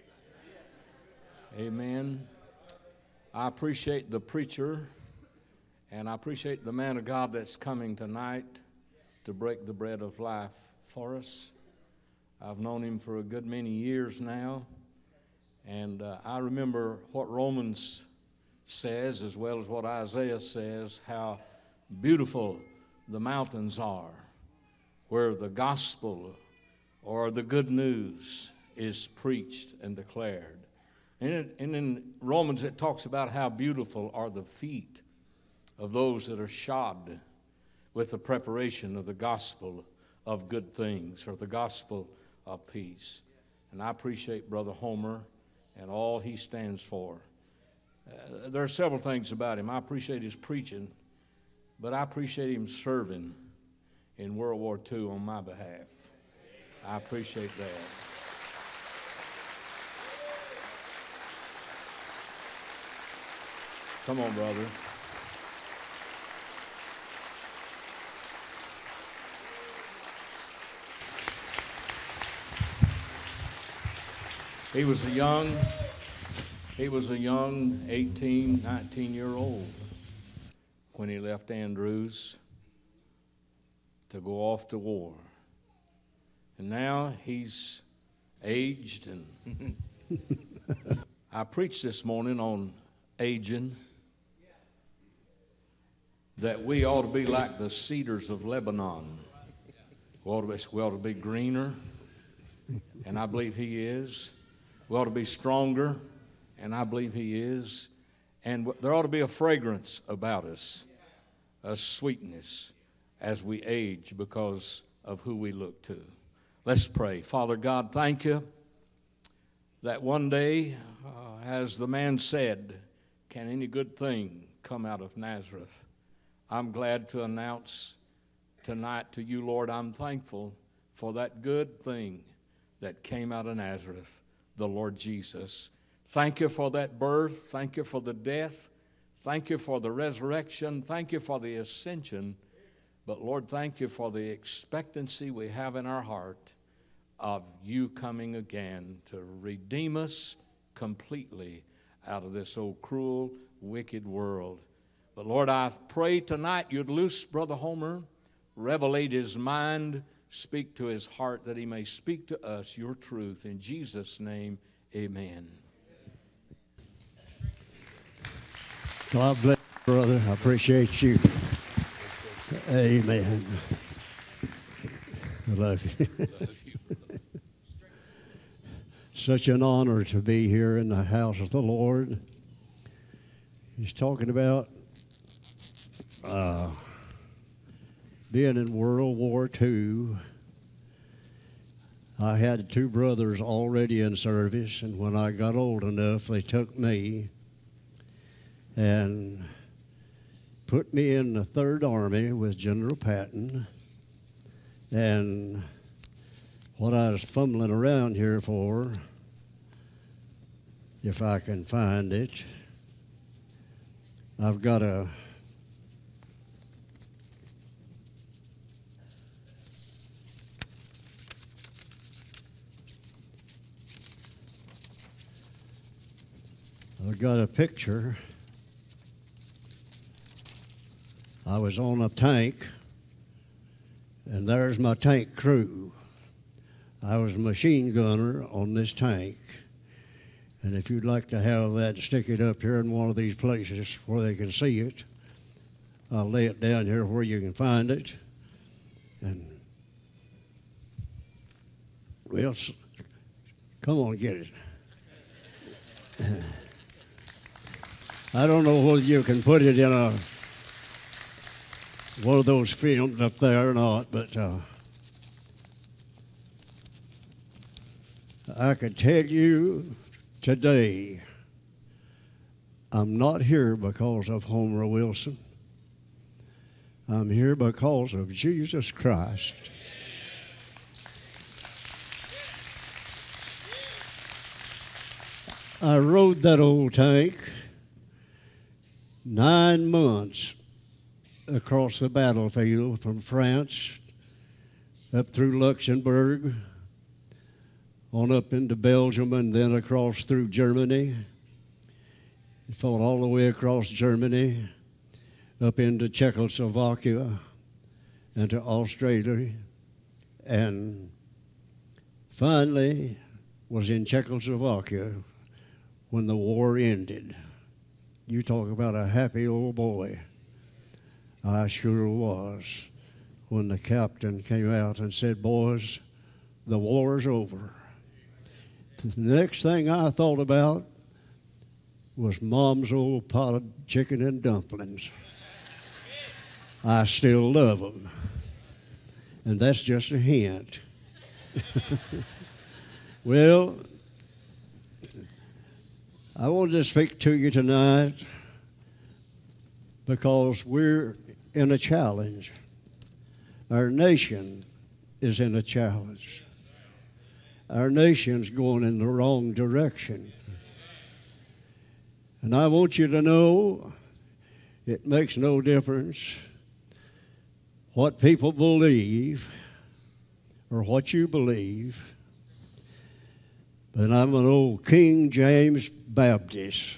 Amen. I appreciate the preacher, and I appreciate the man of God that's coming tonight to break the bread of life for us. I've known him for a good many years now, and uh, I remember what Romans says as well as what Isaiah says, how beautiful the mountains are where the gospel or the good news is preached and declared. And, it, and in Romans it talks about how beautiful are the feet of those that are shod with the preparation of the gospel of good things, or the gospel of peace. And I appreciate Brother Homer and all he stands for. Uh, there are several things about him. I appreciate his preaching, but I appreciate him serving in World War Two on my behalf. I appreciate that. Come on, brother. He was a young, he was a young eighteen, nineteen year old when he left Andrews to go off to war. And now he's aged, and I preached this morning on aging, that we ought to be like the cedars of Lebanon. We ought to be, we ought to be greener, and I believe he is. We ought to be stronger, and I believe he is. And there ought to be a fragrance about us, a sweetness as we age because of who we look to. Let's pray. Father God, thank you that one day, uh, as the man said, can any good thing come out of Nazareth? I'm glad to announce tonight to you, Lord, I'm thankful for that good thing that came out of Nazareth, the Lord Jesus. Thank you for that birth. Thank you for the death. Thank you for the resurrection. Thank you for the ascension. But Lord, thank you for the expectancy we have in our heart of you coming again to redeem us completely out of this old cruel, wicked world. But Lord, I pray tonight you'd loose Brother Homer, revelate his mind, speak to his heart, that he may speak to us your truth. In Jesus' name, amen. God bless you, brother. I appreciate you. Amen. I love you. Love you. Such an honor to be here in the house of the Lord. He's talking about uh, being in World War Two. I had two brothers already in service, and when I got old enough, they took me and put me in the Third Army with General Patton. And what I was fumbling around here for, if I can find it, I've got a I've got a picture. I was on a tank, and there's my tank crew. I was a machine gunner on this tank. And if you'd like to have that, stick it up here in one of these places where they can see it. I'll lay it down here where you can find it. And, well, come on, get it. I don't know whether you can put it in a one of those films up there or not, but uh, I can tell you today, I'm not here because of Homer Wilson. I'm here because of Jesus Christ. I rode that old tank nine months across the battlefield from France up through Luxembourg, on up into Belgium, and then across through Germany. He fought all the way across Germany, up into Czechoslovakia, and to Australia, and finally was in Czechoslovakia when the war ended. You talk about a happy old boy. I sure was when the captain came out and said, "Boys, the war's over." The next thing I thought about was Mom's old pot of chicken and dumplings. I still love them. And that's just a hint. Well, I wanted to speak to you tonight because we're in a challenge. Our nation is in a challenge. Our nation's going in the wrong direction. And I want you to know it makes no difference what people believe or what you believe, but I'm an old King James Baptist.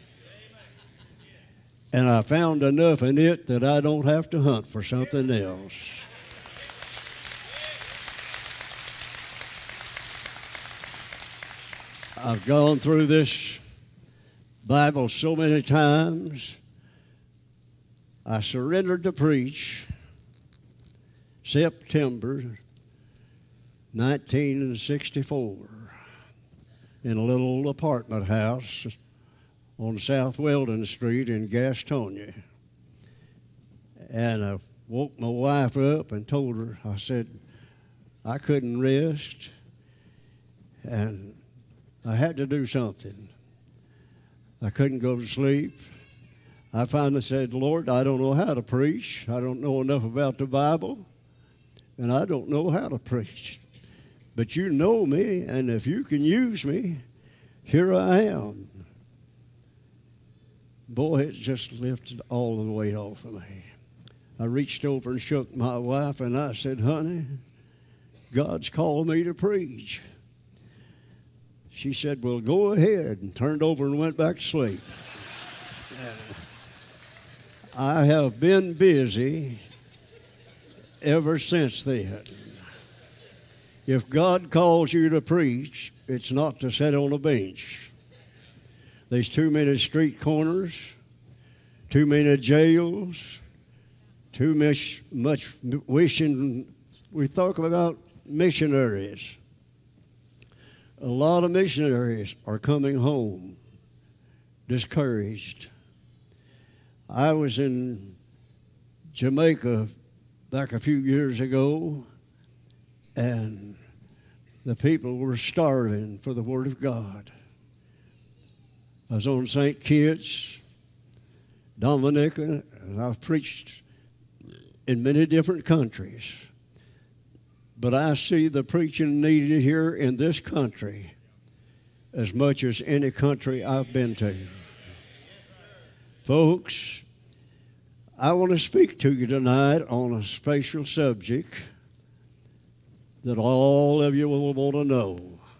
And I found enough in it that I don't have to hunt for something else. I've gone through this Bible so many times. I surrendered to preach September nineteen sixty-four in a little apartment house on South Weldon Street in Gastonia. And I woke my wife up and told her, I said, I couldn't rest, and I had to do something. I couldn't go to sleep. I finally said, Lord, I don't know how to preach. I don't know enough about the Bible, and I don't know how to preach. But you know me, and if you can use me, here I am. Boy, it just lifted all the weight off of me. I reached over and shook my wife, and I said, honey, God's called me to preach. She said, well, go ahead, and turned over and went back to sleep. I have been busy ever since then. If God calls you to preach, it's not to sit on a bench. There's too many street corners, too many jails, too much, much wishing. We talk about missionaries. A lot of missionaries are coming home discouraged. I was in Jamaica back a few years ago, and the people were starving for the Word of God. I was on Saint Kitts, Dominica, and I've preached in many different countries. But I see the preaching needed here in this country as much as any country I've been to. Folks, I want to speak to you tonight on a special subject that all of you will want to know.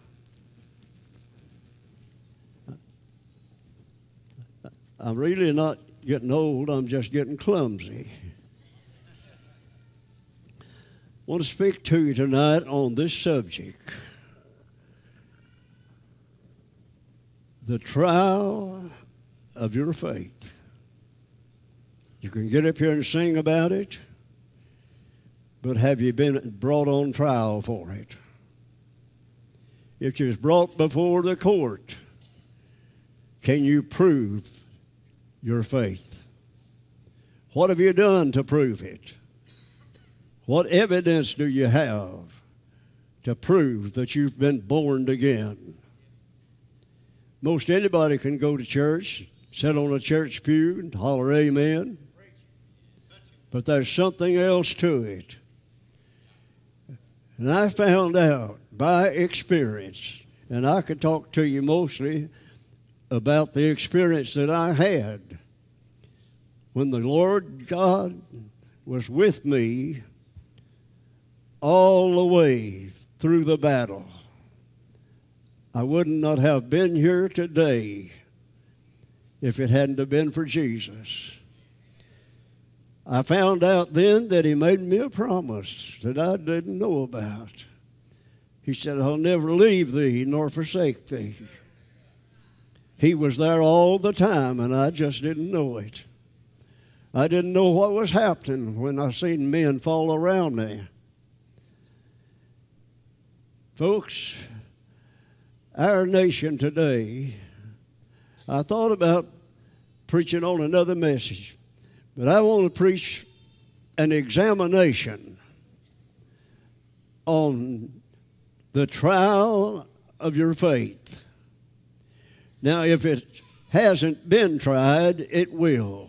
I'm really not getting old, I'm just getting clumsy. I want to speak to you tonight on this subject. The trial of your faith. You can get up here and sing about it, but have you been brought on trial for it? If you was brought before the court, can you prove your faith? What have you done to prove it? What evidence do you have to prove that you've been born again? Most anybody can go to church, sit on a church pew and holler amen, but there's something else to it. And I found out by experience, and I could talk to you mostly about the experience that I had. when the Lord God was with me all the way through the battle, I would not have been here today if it hadn't have been for Jesus. I found out then that he made me a promise that I didn't know about. He said, I'll never leave thee nor forsake thee. He was there all the time, and I just didn't know it. I didn't know what was happening when I seen men fall around me. Folks, our nation today, I thought about preaching on another message, but I want to preach an examination on the trial of your faith. Now, if it hasn't been tried, it will.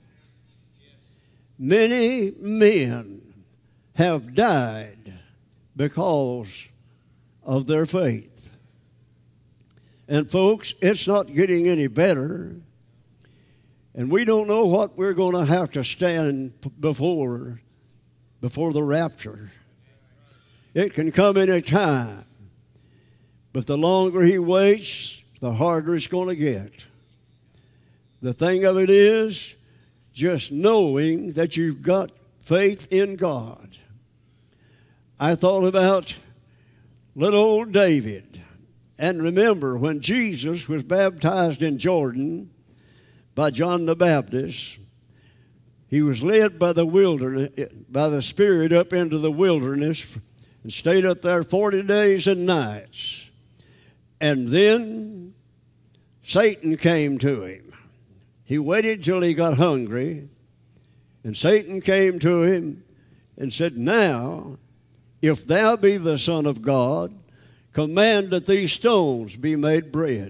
Many men have died because of their faith. And folks, it's not getting any better. And we don't know what we're going to have to stand before, before the rapture. It can come any time. But the longer he waits, the harder it's going to get. The thing of it is, just knowing that you've got faith in God. I thought about little old David. And remember, when Jesus was baptized in Jordan by John the Baptist, he was led by the wilderness, by the Spirit up into the wilderness and stayed up there forty days and nights. And then Satan came to him. He waited till he got hungry, and Satan came to him and said, now, if thou be the Son of God, command that these stones be made bread.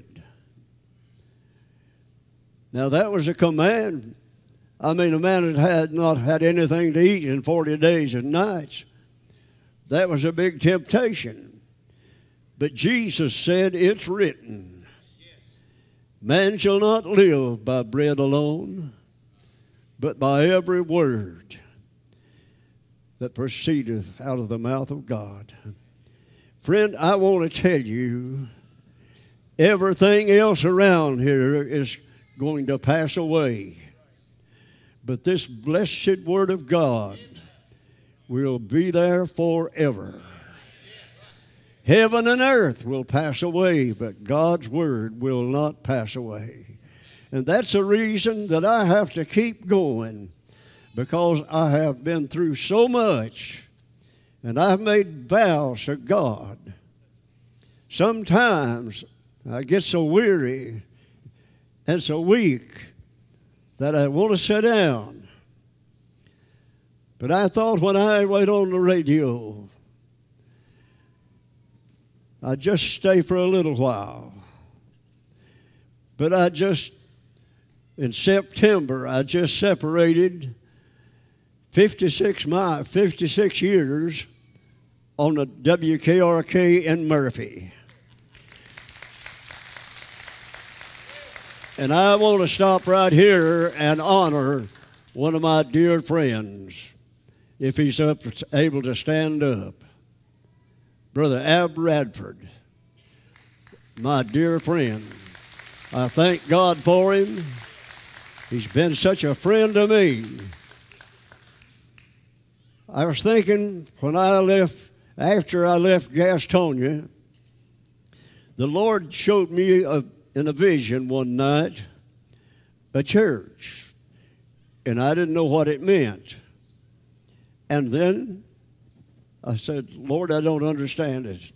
Now that was a command. I mean, a man that had not had anything to eat in forty days and nights. That was a big temptation. But Jesus said, it's written, man shall not live by bread alone, but by every word that proceedeth out of the mouth of God. Friend, I want to tell you, everything else around here is going to pass away. But this blessed Word of God will be there forever. Heaven and earth will pass away, but God's Word will not pass away. And that's the reason that I have to keep going, because I have been through so much. And I've made vows to God. Sometimes I get so weary and so weak that I want to sit down. But I thought when I went on the radio, I'd just stay for a little while. But I just, in September, I just separated fifty-six, mi- fifty-six years on the W K R K in Murphy. And I want to stop right here and honor one of my dear friends, if he's up, able to stand up. Brother Ab Radford, my dear friend. I thank God for him. He's been such a friend to me. I was thinking when I left, after I left Gastonia, the Lord showed me a, in a vision one night a church, and I didn't know what it meant. And then I said, Lord, I don't understand it.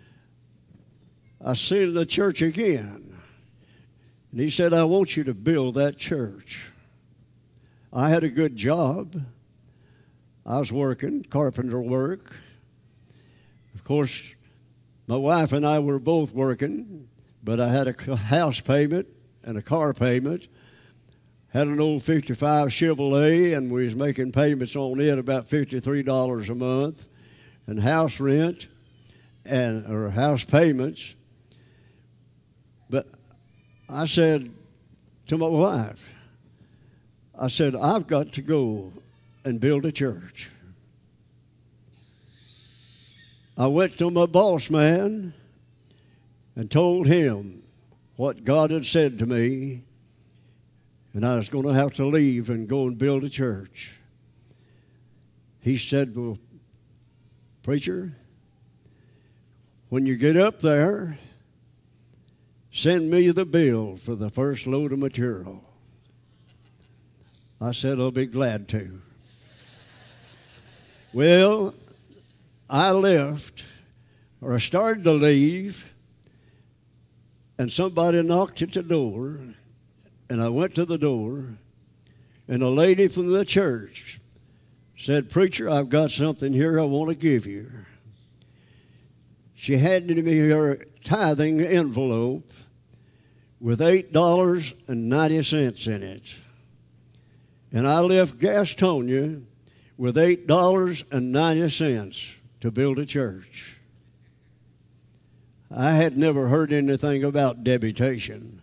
I seen the church again, and he said, I want you to build that church. I had a good job. I was working, carpenter work. Of course, my wife and I were both working, but I had a house payment and a car payment. Had an old fifty-five Chevrolet, and we was making payments on it about fifty-three dollars a month, and house rent and or house payments. But I said to my wife, I said, I've got to go and build a church. I went to my boss man and told him what God had said to me, and I was going to have to leave and go and build a church. He said, well, preacher, when you get up there, send me the bill for the first load of material. I said, I'll be glad to. Well, I left, or I started to leave, and somebody knocked at the door, and I went to the door, and a lady from the church said, preacher, I've got something here I want to give you. She handed me her tithing envelope with eight dollars and ninety cents in it. And I left Gastonia with eight dollars and ninety cents to build a church. I had never heard anything about debitation.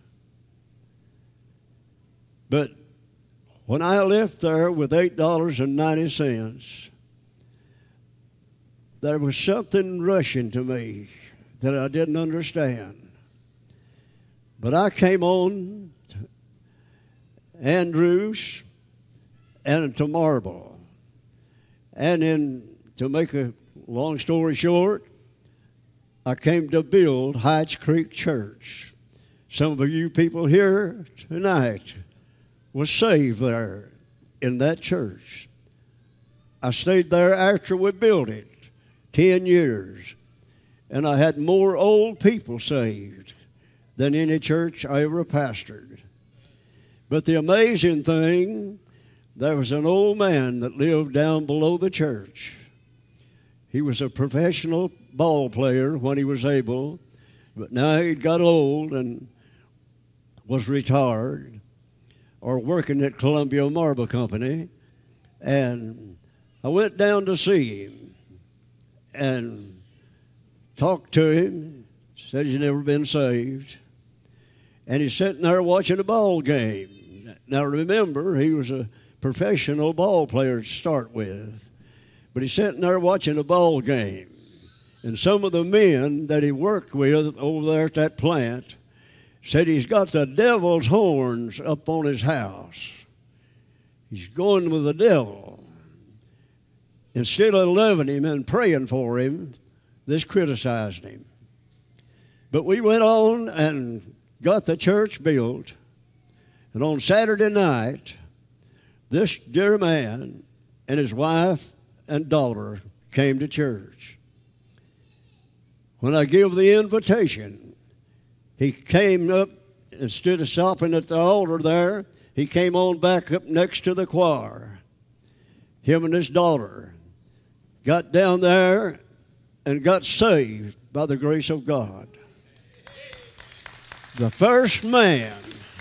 But when I left there with eight dollars and ninety cents, there was something rushing to me that I didn't understand. But I came on to Andrews and to Marble. And then, to make a long story short, I came to build Heights Creek Church. Some of you people here tonight was saved there in that church. I stayed there after we built it, ten years, and I had more old people saved than any church I ever pastored. But the amazing thing, there was an old man that lived down below the church. He was a professional ball player when he was able, but now he'd got old and was retired or working at Columbia Marble Company. And I went down to see him and talked to him, said he's never been saved. And he's sitting there watching a ball game. Now remember, he was a professional ball player to start with. But he's sitting there watching a ball game. And some of the men that he worked with over there at that plant said he's got the devil's horns up on his house. He's going with the devil. Instead of loving him and praying for him, this criticized him. But we went on and got the church built. And on Saturday night, this dear man and his wife and daughter came to church. When I gave the invitation, he came up, instead of stopping at the altar there, he came on back up next to the choir. Him and his daughter got down there and got saved by the grace of God. The first man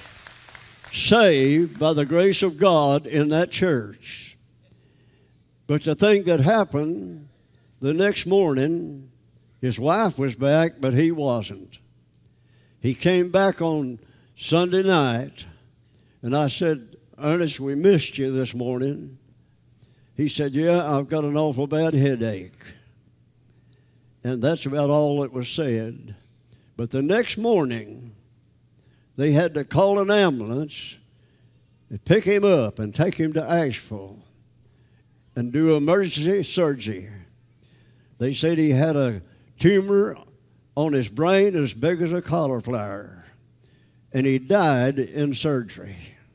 saved by the grace of God in that church. But the thing that happened, the next morning, his wife was back, but he wasn't. He came back on Sunday night, and I said, Ernest, we missed you this morning. He said, yeah, I've got an awful bad headache. And that's about all that was said. But the next morning, they had to call an ambulance and pick him up and take him to Asheville and do emergency surgery. They said he had a tumor on his brain as big as a cauliflower, and he died in surgery.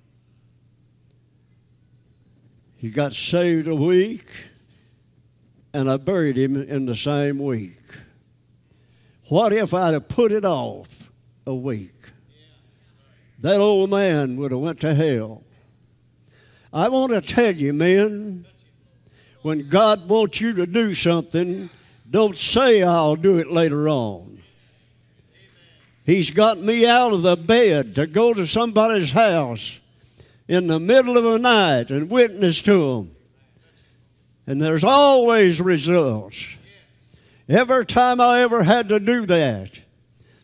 He got saved a week, and I buried him in the same week. What if I'd have put it off a week? That old man would have went to hell. I want to tell you, men, when God wants you to do something, don't say I'll do it later on. He's got me out of the bed to go to somebody's house in the middle of the night and witness to them. And there's always results. Every time I ever had to do that,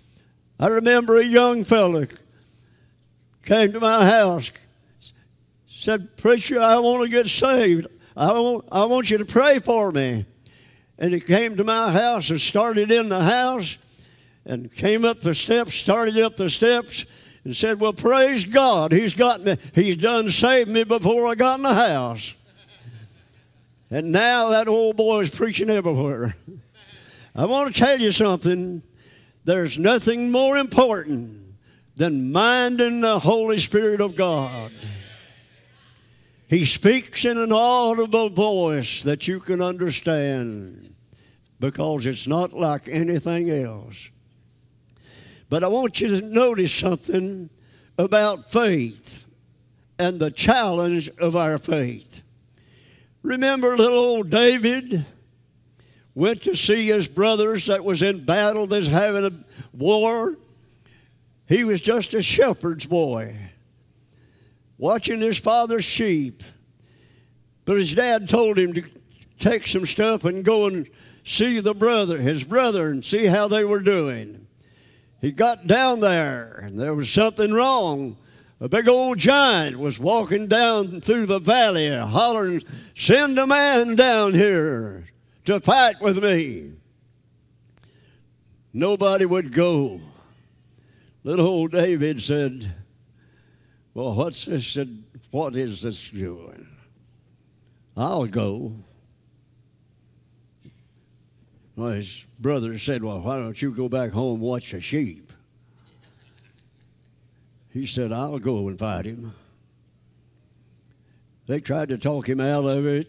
I remember a young fella came to my house, Said, preacher, I want to get saved. I want, I want you to pray for me. And he came to my house and started in the house and came up the steps, started up the steps, and said, well, praise God. He's got me. He's done saved me before I got in the house. And now that old boy is preaching everywhere. I want to tell you something. There's nothing more important than minding the Holy Spirit of God. He speaks in an audible voice that you can understand because it's not like anything else. But I want you to notice something about faith and the challenge of our faith. Remember little old David went to see his brothers that was in battle, that's having a war. He was just a shepherd's boy, watching his father's sheep. But his dad told him to take some stuff and go and see the brother, his brother, and see how they were doing. He got down there, and there was something wrong. A big old giant was walking down through the valley, hollering, send a man down here to fight with me. Nobody would go. Little old David said, well, what's this? What is this doing? I'll go. Well, his brother said, well, why don't you go back home and watch the sheep? He said, I'll go and fight him. They tried to talk him out of it,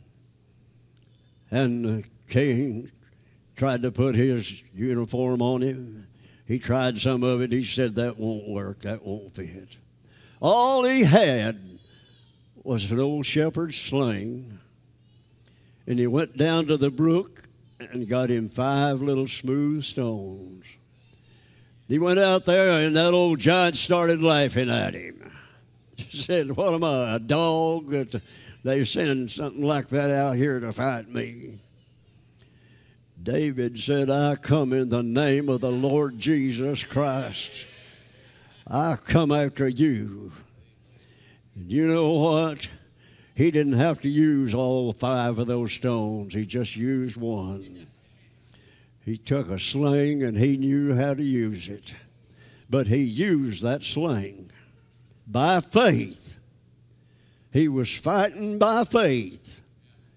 and the king tried to put his uniform on him. He tried some of it. He said, that won't work. That won't fit. All he had was an old shepherd's sling, and he went down to the brook and got him five little smooth stones. He went out there, and that old giant started laughing at him. He said, what am I, a dog? That they send something like that out here to fight me. David said, I come in the name of the Lord Jesus Christ. I come after you. And you know what? He didn't have to use all five of those stones. He just used one. He took a sling and he knew how to use it. But he used that sling by faith. He was fighting by faith.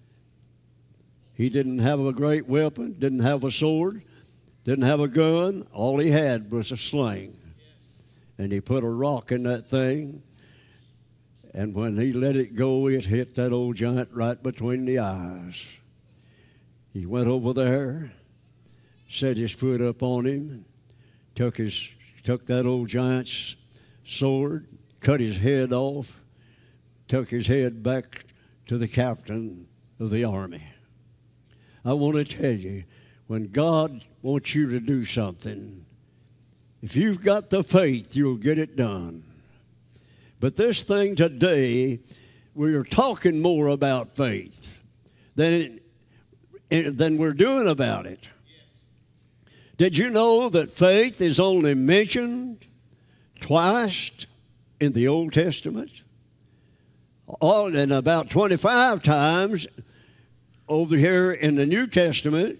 He didn't have a great weapon, didn't have a sword, didn't have a gun. All he had was a sling. And he put a rock in that thing. And when he let it go, it hit that old giant right between the eyes. He went over there, set his foot up on him, took his took that old giant's sword, cut his head off, took his head back to the captain of the army. I want to tell you, when God wants you to do something, if you've got the faith, you'll get it done. But this thing today, we are talking more about faith than, than we're doing about it. Did you know that faith is only mentioned twice in the Old Testament? All, and about twenty-five times over here in the New Testament.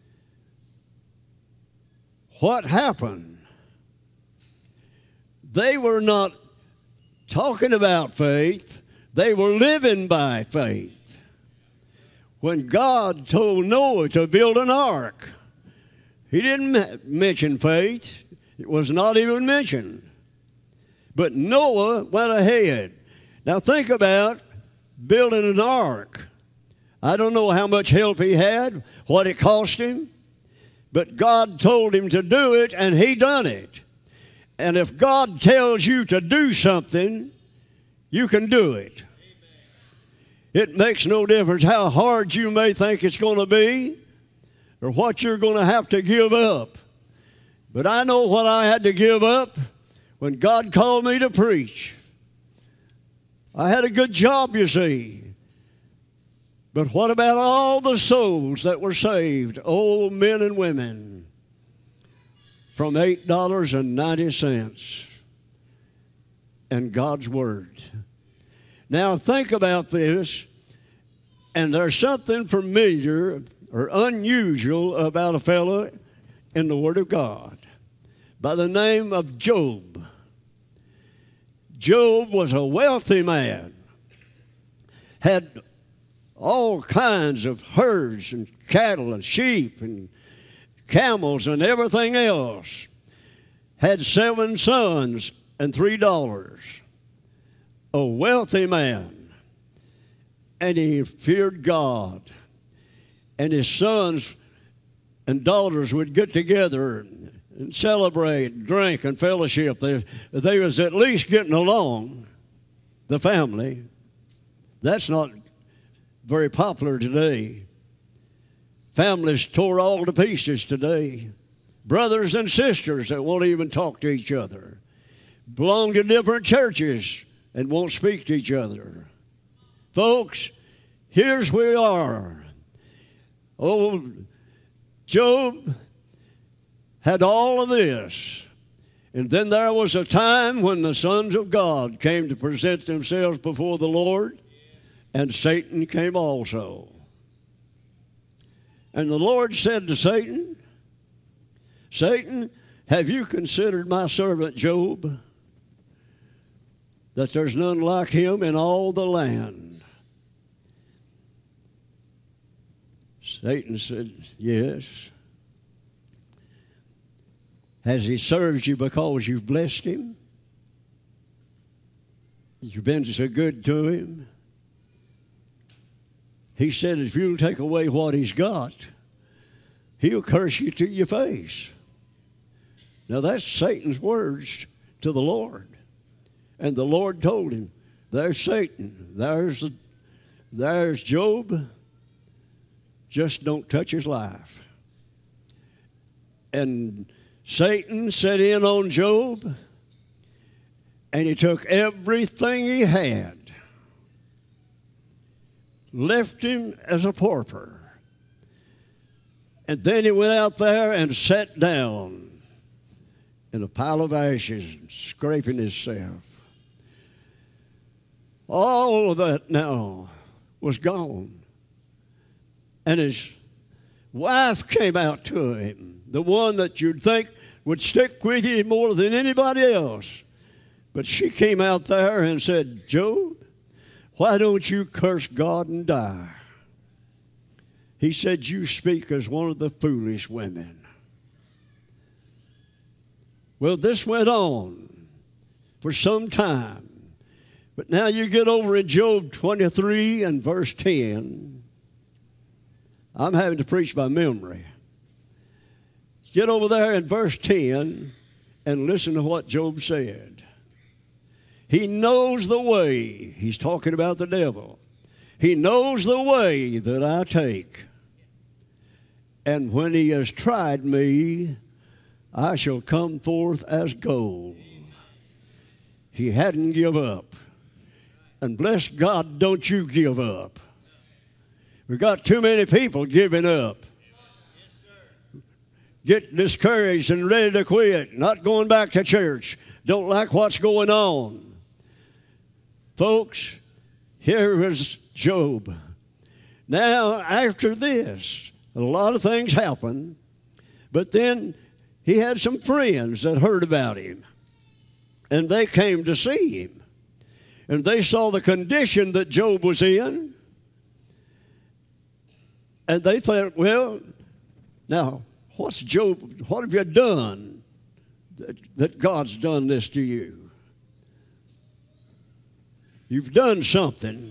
What happened? They were not talking about faith, they were living by faith. When God told Noah to build an ark, he didn't mention faith. It was not even mentioned. But Noah went ahead. Now think about building an ark. I don't know how much help he had, what it cost him, but God told him to do it, and he done it. And if God tells you to do something, you can do it. It makes no difference how hard you may think it's going to be or what you're going to have to give up. But I know what I had to give up when God called me to preach. I had a good job, you see. But what about all the souls that were saved, old men and women, from eight dollars and ninety cents and God's Word? Now think about this, and there's something familiar or unusual about a fellow in the Word of God by the name of Job. Job was a wealthy man, had all kinds of herds and cattle and sheep and camels and everything else, had seven sons and three daughters, a wealthy man, and he feared God. And his sons and daughters would get together and celebrate, drink, and fellowship. They, they was at least getting along, the family. That's not very popular today. Families tore all to pieces today. Brothers and sisters that won't even talk to each other. Belong to different churches and won't speak to each other. Folks, here's where we are. Oh, Job had all of this. And then there was a time when the sons of God came to present themselves before the Lord, and Satan came also. And the Lord said to Satan, Satan, have you considered my servant Job, that there's none like him in all the land? Satan said, yes. Has he served you because you've blessed him? You've been so good to him? He said, if you'll take away what he's got, he'll curse you to your face. Now that's Satan's words to the Lord. And the Lord told him, there's Satan, there's, there's Job, just don't touch his life. And Satan set in on Job, and he took everything he had, left him as a pauper. And then he went out there and sat down in a pile of ashes, scraping himself. All of that now was gone. And his wife came out to him, the one that you'd think would stick with you more than anybody else. But she came out there and said, Job, why don't you curse God and die? He said, you speak as one of the foolish women. Well, this went on for some time. But now you get over in Job twenty-three and verse ten. I'm having to preach by memory. Get over there in verse ten and listen to what Job said. He knows the way. He's talking about the devil. He knows the way that I take. And when he has tried me, I shall come forth as gold. He hadn't give up. And bless God, don't you give up. We've got too many people giving up. Get discouraged and ready to quit. Not going back to church. Don't like what's going on. Folks, here is Job. Now, after this, a lot of things happened. But then he had some friends that heard about him. And they came to see him. And they saw the condition that Job was in. And they thought, well, now, what's Job, what have you done that, that God's done this to you? You've done something.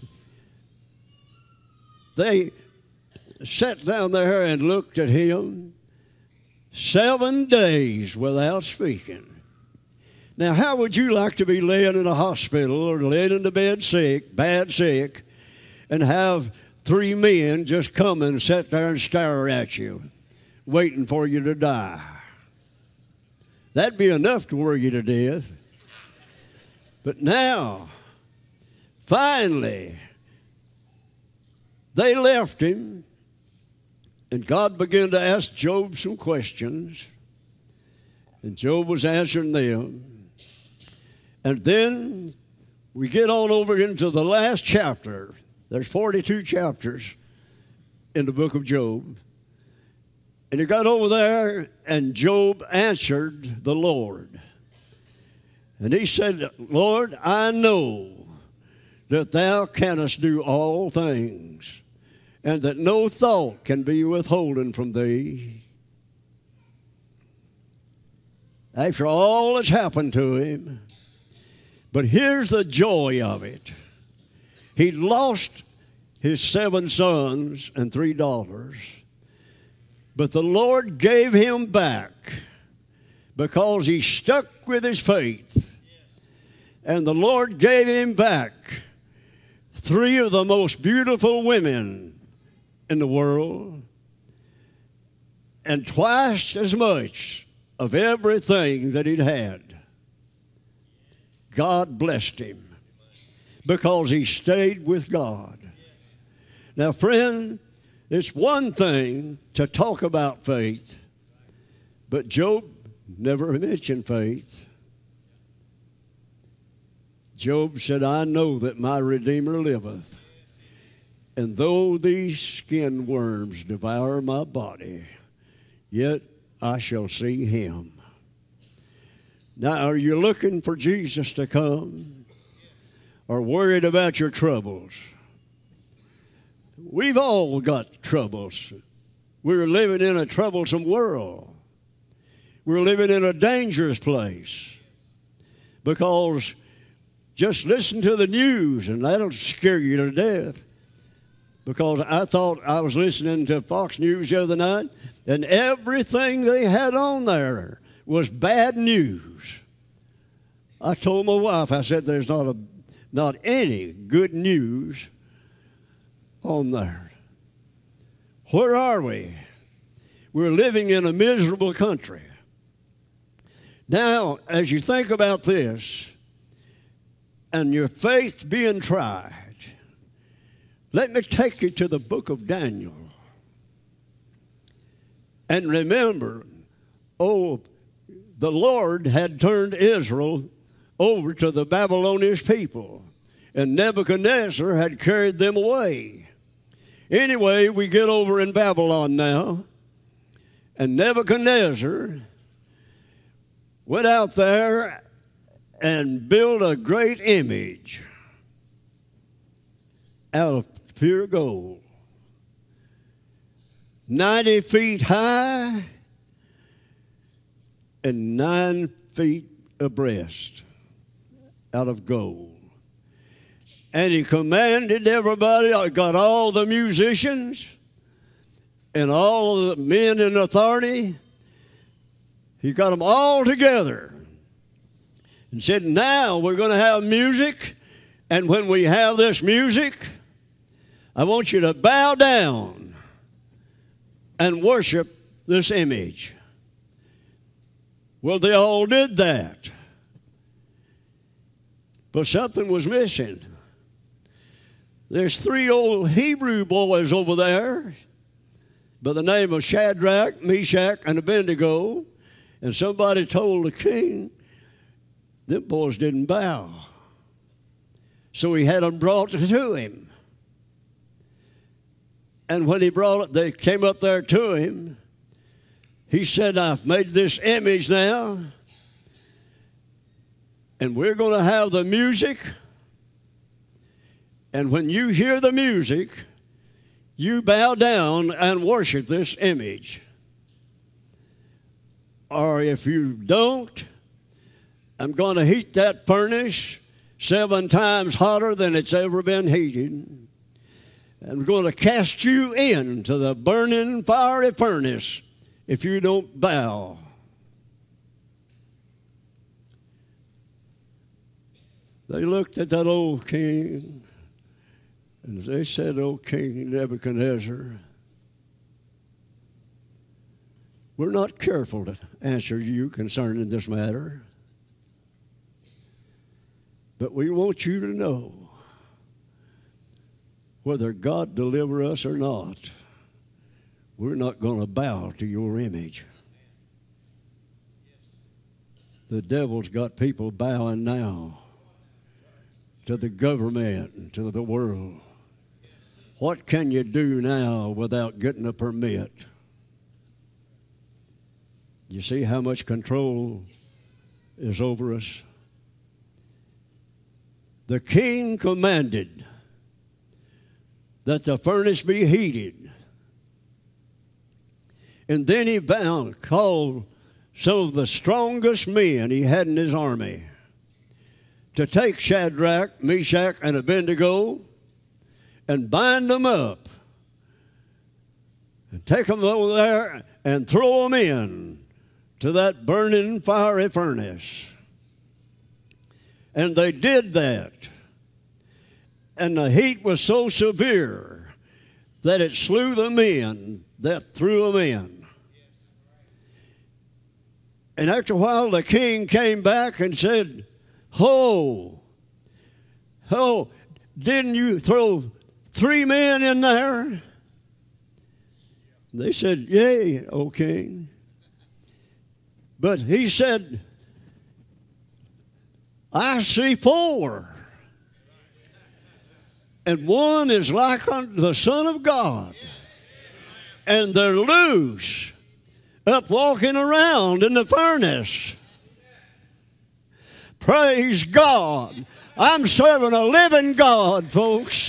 They sat down there and looked at him seven days without speaking. Now, how would you like to be laying in a hospital or laying in the bed sick, bad sick, and have three men just come and sit there and stare at you, waiting for you to die? That'd be enough to worry you to death. But now, finally, they left him, and God began to ask Job some questions, and Job was answering them. And then we get on over into the last chapter. There's forty-two chapters in the book of Job. And he got over there, and Job answered the Lord. And he said, Lord, I know that thou canst do all things, and that no thought can be withholden from thee. After all that's happened to him. But here's the joy of it. He lost his seven sons and three daughters, but the Lord gave him back because he stuck with his faith. And the Lord gave him back three of the most beautiful women in the world and twice as much of everything that he'd had. God blessed him because he stayed with God. Now, friend, it's one thing to talk about faith, but Job never mentioned faith. Job said, I know that my Redeemer liveth, and though these skin worms devour my body, yet I shall see him. Now, are you looking for Jesus to come, or worried about your troubles? We've all got troubles. We're living in a troublesome world. We're living in a dangerous place because just listen to the news and that'll scare you to death. Because I thought I was listening to Fox News the other night, and everything they had on there was bad news. I told my wife, I said, there's not a not any good news on there. Where are we? We're living in a miserable country. Now, as you think about this and your faith being tried, let me take you to the book of Daniel. And remember, oh, the Lord had turned Israel over to the Babylonian people, and Nebuchadnezzar had carried them away. Anyway, we get over in Babylon now, and Nebuchadnezzar went out there and built a great image out of pure gold, ninety feet high and nine feet abreast, out of gold. And he commanded everybody, got all the musicians and all of the men in authority, he got them all together and said, now we're going to have music, and when we have this music, I want you to bow down and worship this image. Well, they all did that. But something was missing. There's three old Hebrew boys over there by the name of Shadrach, Meshach, and Abednego. And somebody told the king, them boys didn't bow. So he had them brought to him. And when he brought it, they came up there to him. He said, I've made this image now, and we're going to have the music. And when you hear the music, you bow down and worship this image. Or if you don't, I'm going to heat that furnace seven times hotter than it's ever been heated. And we're going to cast you into the burning fiery furnace if you don't bow. They looked at that old king, and they said, O King Nebuchadnezzar, we're not careful to answer you concerning this matter, but we want you to know, whether God deliver us or not, we're not going to bow to your image. The devil's got people bowing now to the government and to the world. What can you do now without getting a permit? You see how much control is over us? The king commanded that the furnace be heated. And then he bound, called some of the strongest men he had in his army to take Shadrach, Meshach, and Abednego and bind them up and take them over there and throw them in to that burning fiery furnace. And they did that. And the heat was so severe that it slew the men that threw them in. And after a while, the king came back and said, Ho, ho, didn't you throw three men in there? They said, Yea, O king. But he said, I see four. And one is like unto the Son of God. And they're loose, up walking around in the furnace. Praise God. I'm serving a living God, folks.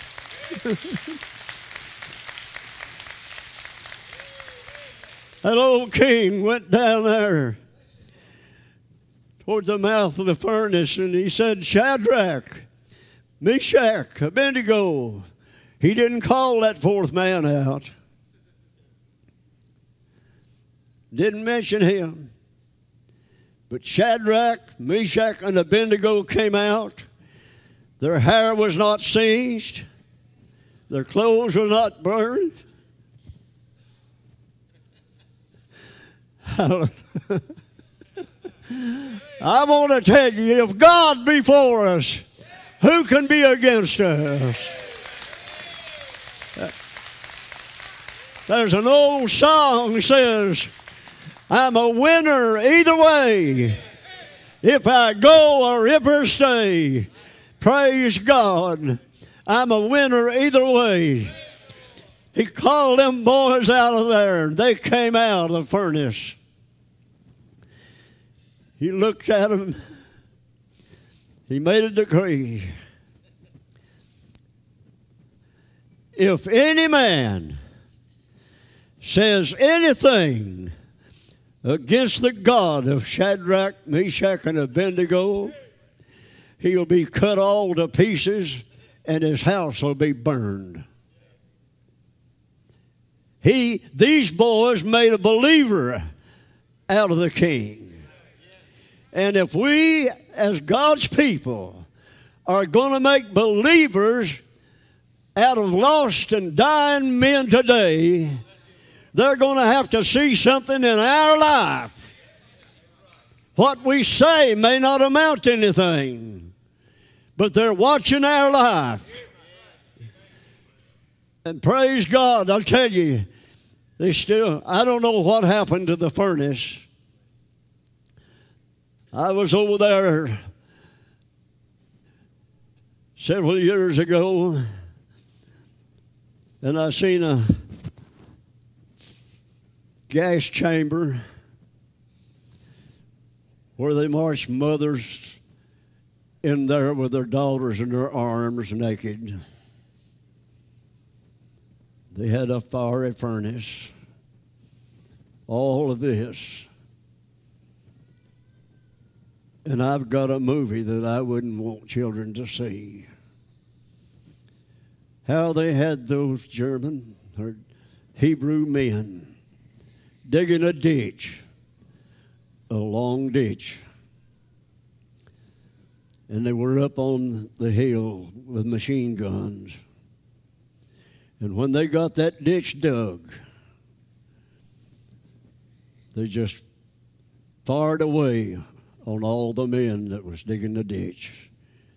That old king went down there toward the mouth of the furnace, and he said, Shadrach, Meshach, Abednego. He didn't call that fourth man out. Didn't mention him. But Shadrach, Meshach, and Abednego came out. Their hair was not singed. Their clothes were not burned. I want to tell you, if God be for us, who can be against us? There's an old song that says, I'm a winner either way, if I go or if I stay. Praise God, I'm a winner either way. He called them boys out of there, and they came out of the furnace. He looked at them. He made a decree. If any man says anything against the God of Shadrach, Meshach, and Abednego, he'll be cut all to pieces, and his house will be burned. He, these boys made a believer out of the king. And if we, as God's people, are going to make believers out of lost and dying men today, they're going to have to see something in our life. What we say may not amount to anything, but they're watching our life. And praise God, I'll tell you, they still, I don't know what happened to the furnace. I was over there several years ago, and I seen a gas chamber where they marched mothers in there with their daughters in their arms naked. They had a fiery furnace. All of this. And I've got a movie that I wouldn't want children to see. How they had those German or Hebrew men digging a ditch, a long ditch. And they were up on the hill with machine guns. And when they got that ditch dug, they just fired away on all the men that was digging the ditch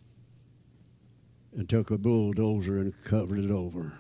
and took a bulldozer and covered it over.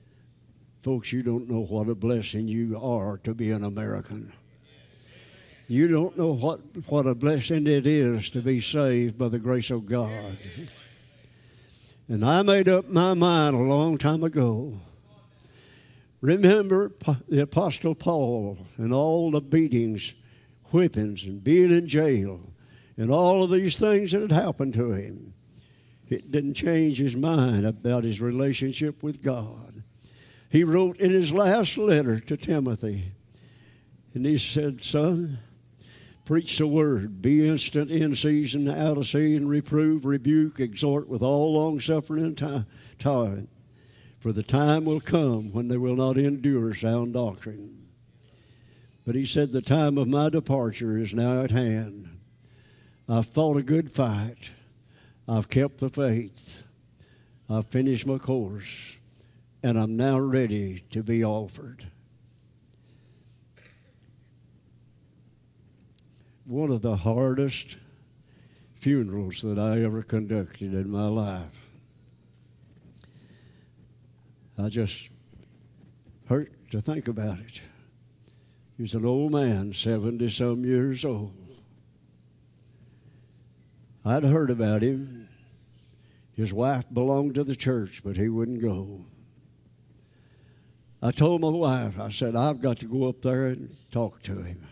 Folks, you don't know what a blessing you are to be an American. You don't know what, what a blessing it is to be saved by the grace of God. And I made up my mind a long time ago. Remember the Apostle Paul and all the beatings, whippings, and being in jail, and all of these things that had happened to him. It didn't change his mind about his relationship with God. He wrote in his last letter to Timothy, and he said, son, preach the word, be instant in season, out of season, reprove, rebuke, exhort with all longsuffering and time. For the time will come when they will not endure sound doctrine. But he said, the time of my departure is now at hand. I've fought a good fight. I've kept the faith. I've finished my course. And I'm now ready to be offered. One of the hardest funerals that I ever conducted in my life. I just hurt to think about it. He was an old man, seventy-some years old. I'd heard about him. His wife belonged to the church, but he wouldn't go. I told my wife, I said, I've got to go up there and talk to him.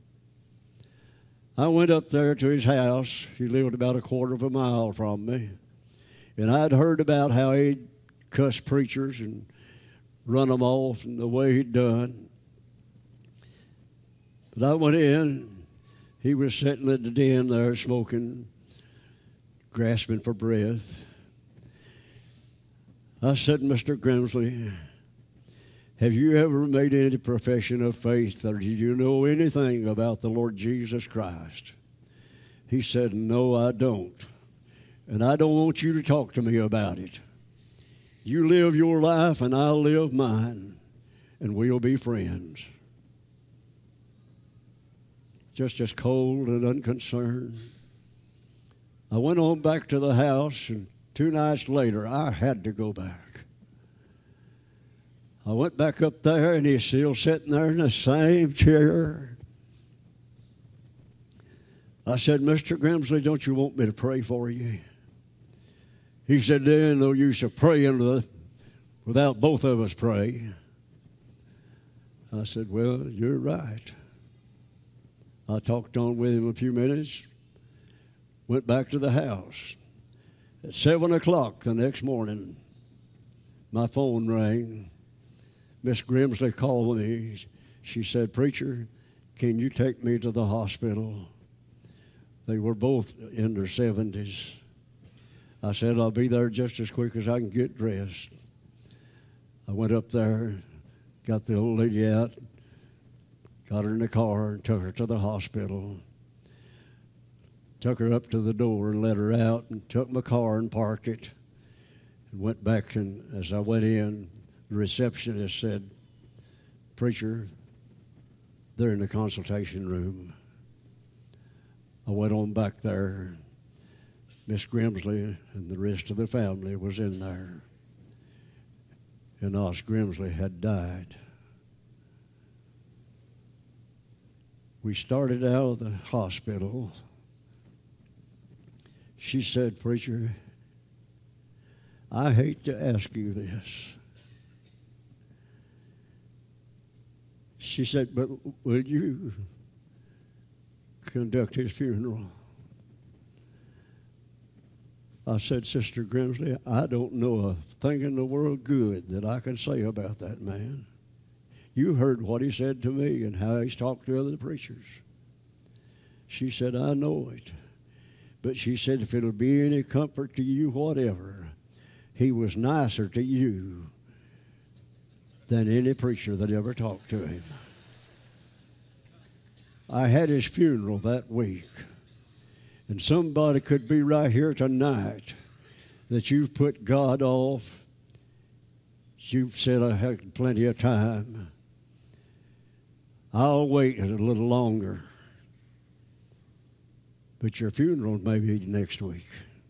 I went up there to his house. He lived about a quarter of a mile from me. And I'd heard about how he'd cussed preachers and run them off and the way he'd done. But I went in. He was sitting at the den there smoking, grasping for breath. I said, Mister Grimsley, have you ever made any profession of faith, or did you know anything about the Lord Jesus Christ? He said, no, I don't. And I don't want you to talk to me about it. You live your life and I'll live mine, and we'll be friends. Just as cold and unconcerned. I went on back to the house, and two nights later, I had to go back. I went back up there, and he's still sitting there in the same chair. I said, Mister Grimsley, don't you want me to pray for you? He said, there ain't no use of praying without both of us praying. I said, well, you're right. I talked on with him a few minutes, went back to the house. At seven o'clock the next morning, my phone rang. Miss Grimsley called me. She said, preacher, can you take me to the hospital? They were both in their seventies. I said, I'll be there just as quick as I can get dressed. I went up there, got the old lady out, got her in the car and took her to the hospital. Took her up to the door and let her out, and took my car and parked it and went back. And as I went in, the receptionist said, preacher, they're in the consultation room. I went on back there. Miss Grimsley and the rest of the family was in there. And Os Grimsley had died. We started out of the hospital. She said, preacher, I hate to ask you this. She said, but will you conduct his funeral? I said, Sister Grimsley, I don't know a thing in the world good that I can say about that man. You heard what he said to me and how he's talked to other preachers. She said, I know it. But she said, if it'll be any comfort to you, whatever, he was nicer to you than any preacher that ever talked to him. I had his funeral that week. And somebody could be right here tonight that you've put God off. You've said, I had plenty of time. I'll wait a little longer. But your funeral may be next week.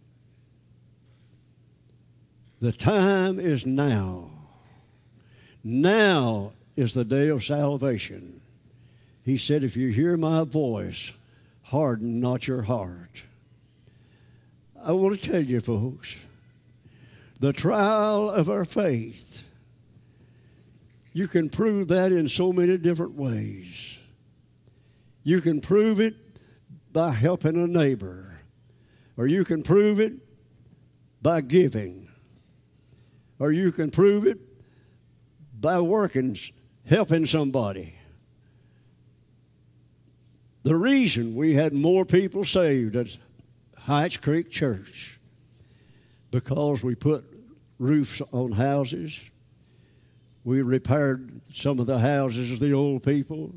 The time is now. Now is the day of salvation. He said, if you hear my voice, harden not your heart. I want to tell you, folks, the trial of our faith, you can prove that in so many different ways. You can prove it by helping a neighbor, or you can prove it by giving, or you can prove it by working, helping somebody. The reason we had more people saved at Heights Creek Church, because we put roofs on houses. We repaired some of the houses of the old people.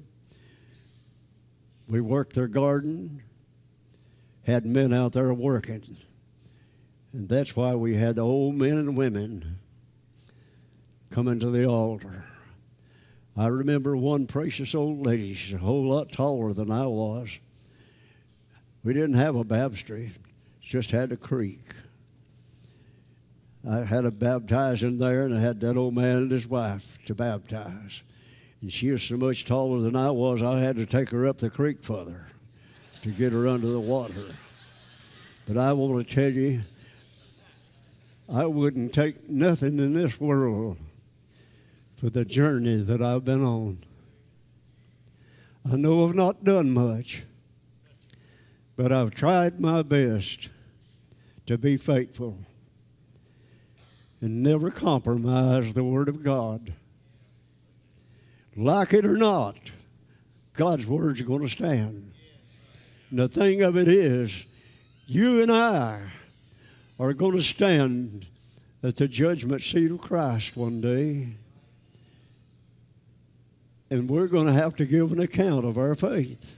We worked their garden, had men out there working. And that's why we had the old men and women coming to the altar. I remember one precious old lady, she's a whole lot taller than I was. We didn't have a baptistry, just had a creek. I had a baptizing there, and I had that old man and his wife to baptize. And she was so much taller than I was, I had to take her up the creek further to get her under the water. But I want to tell you, I wouldn't take nothing in this world for the journey that I've been on. I know I've not done much, but I've tried my best to be faithful and never compromise the Word of God. Like it or not, God's Word's going to stand. And the thing of it is, you and I are going to stand at the judgment seat of Christ one day, and we're going to have to give an account of our faith.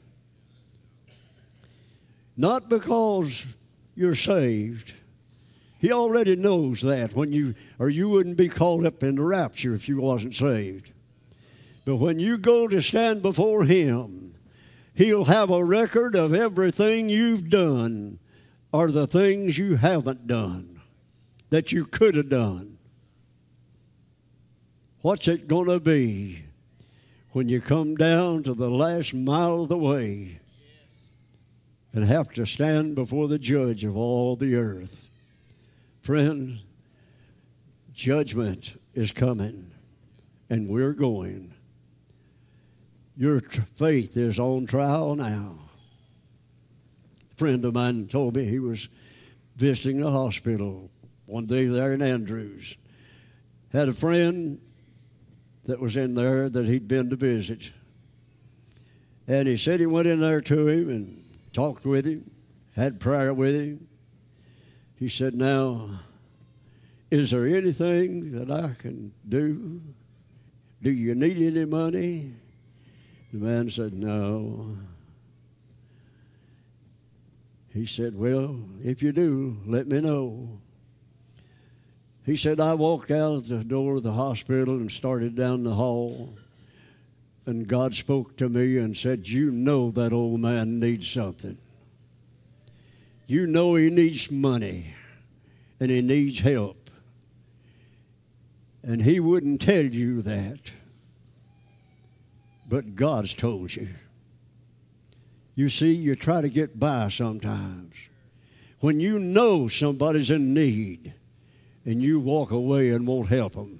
Not because you're saved. He already knows that when you, or you wouldn't be caught up in the rapture if you wasn't saved. But when you go to stand before Him, He'll have a record of everything you've done or the things you haven't done that you could have done. What's it going to be when you come down to the last mile of the way and have to stand before the judge of all the earth? Friend, judgment is coming, and we're going. Your tr- faith is on trial now. A friend of mine told me he was visiting a hospital one day there in Andrews. Had a friend that was in there that he'd been to visit. And he said he went in there to him and talked with him, had prayer with him. He said, now, is there anything that I can do? Do you need any money? The man said, no. He said, well, if you do, let me know. He said, I walked out the door of the hospital and started down the hall, and God spoke to me and said, you know that old man needs something. You know he needs money, and he needs help. And he wouldn't tell you that, but God's told you. You see, you try to get by sometimes. When you know somebody's in need and you walk away and won't help them,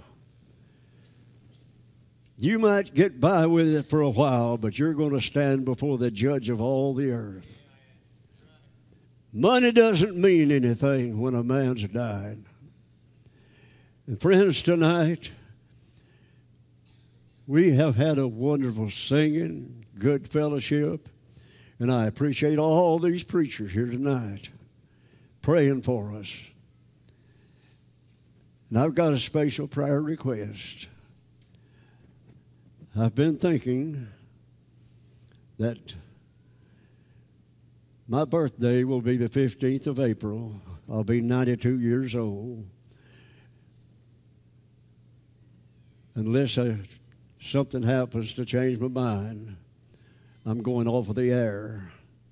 you might get by with it for a while, but you're going to stand before the judge of all the earth. Money doesn't mean anything when a man's died. And friends, tonight, we have had a wonderful singing, good fellowship, and I appreciate all these preachers here tonight praying for us. And I've got a special prayer request. I've been thinking that my birthday will be the fifteenth of April. I'll be ninety-two years old. Unless I, something happens to change my mind, I'm going off of the air.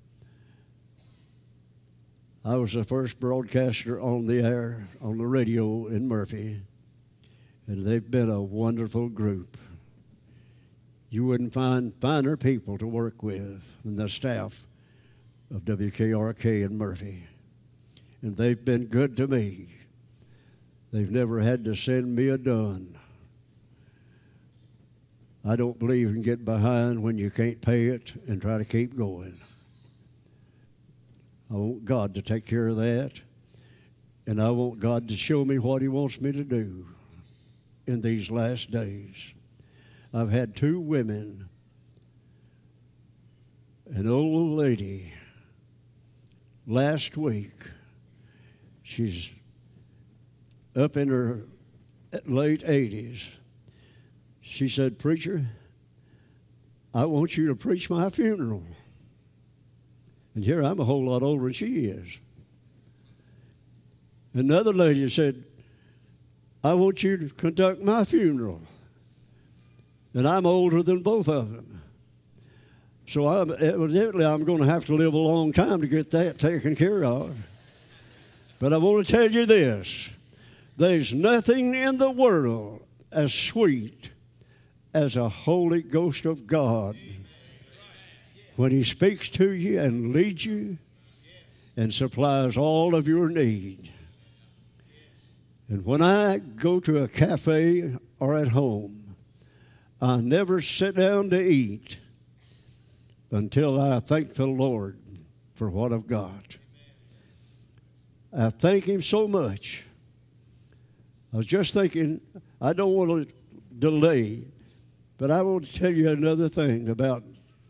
I was the first broadcaster on the air, on the radio in Murphy, and they've been a wonderful group. you wouldn't find finer people to work with than the staff of W K R K in Murphy. And they've been good to me. They've never had to send me a dun. I don't believe in getting behind when you can't pay it and try to keep going. I want God to take care of that, and I want God to show me what He wants me to do in these last days. I've had two women, an old lady last week. She's up in her late eighties. She said, "Preacher, I want you to preach my funeral." And here I'm a whole lot older than she is. Another lady said, "I want you to conduct my funeral." And I'm older than both of them. So I'm, evidently I'm going to have to live a long time to get that taken care of. But I want to tell you this. There's nothing in the world as sweet as a Holy Ghost of God when He speaks to you and leads you and supplies all of your need. And when I go to a cafe or at home, I never sit down to eat until I thank the Lord for what I've got. I thank Him so much. I was just thinking, I don't want to delay, but I want to tell you another thing about,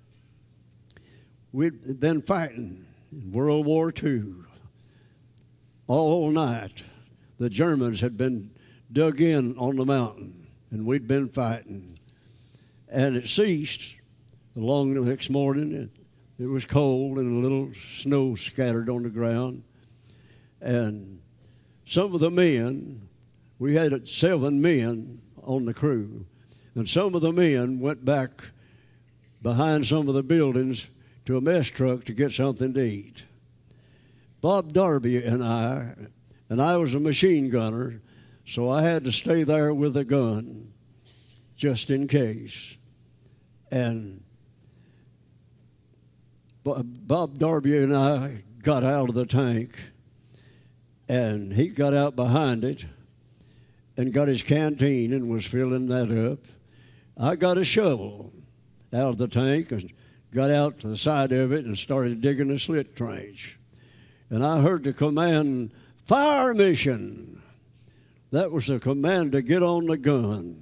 we'd been fighting in World War Two all night. The Germans had been dug in on the mountain, and we'd been fighting. And it ceased along the next morning. It was cold and a little snow scattered on the ground. And some of the men, we had seven men on the crew, and some of the men went back behind some of the buildings to a mess truck to get something to eat. Bob Darby and I, and I was a machine gunner, so I had to stay there with a gun just in case. And Bob Darby and I got out of the tank, and he got out behind it and got his canteen and was filling that up. I got a shovel out of the tank and got out to the side of it and started digging a slit trench. And I heard the command, "Fire mission." That was the command to get on the gun.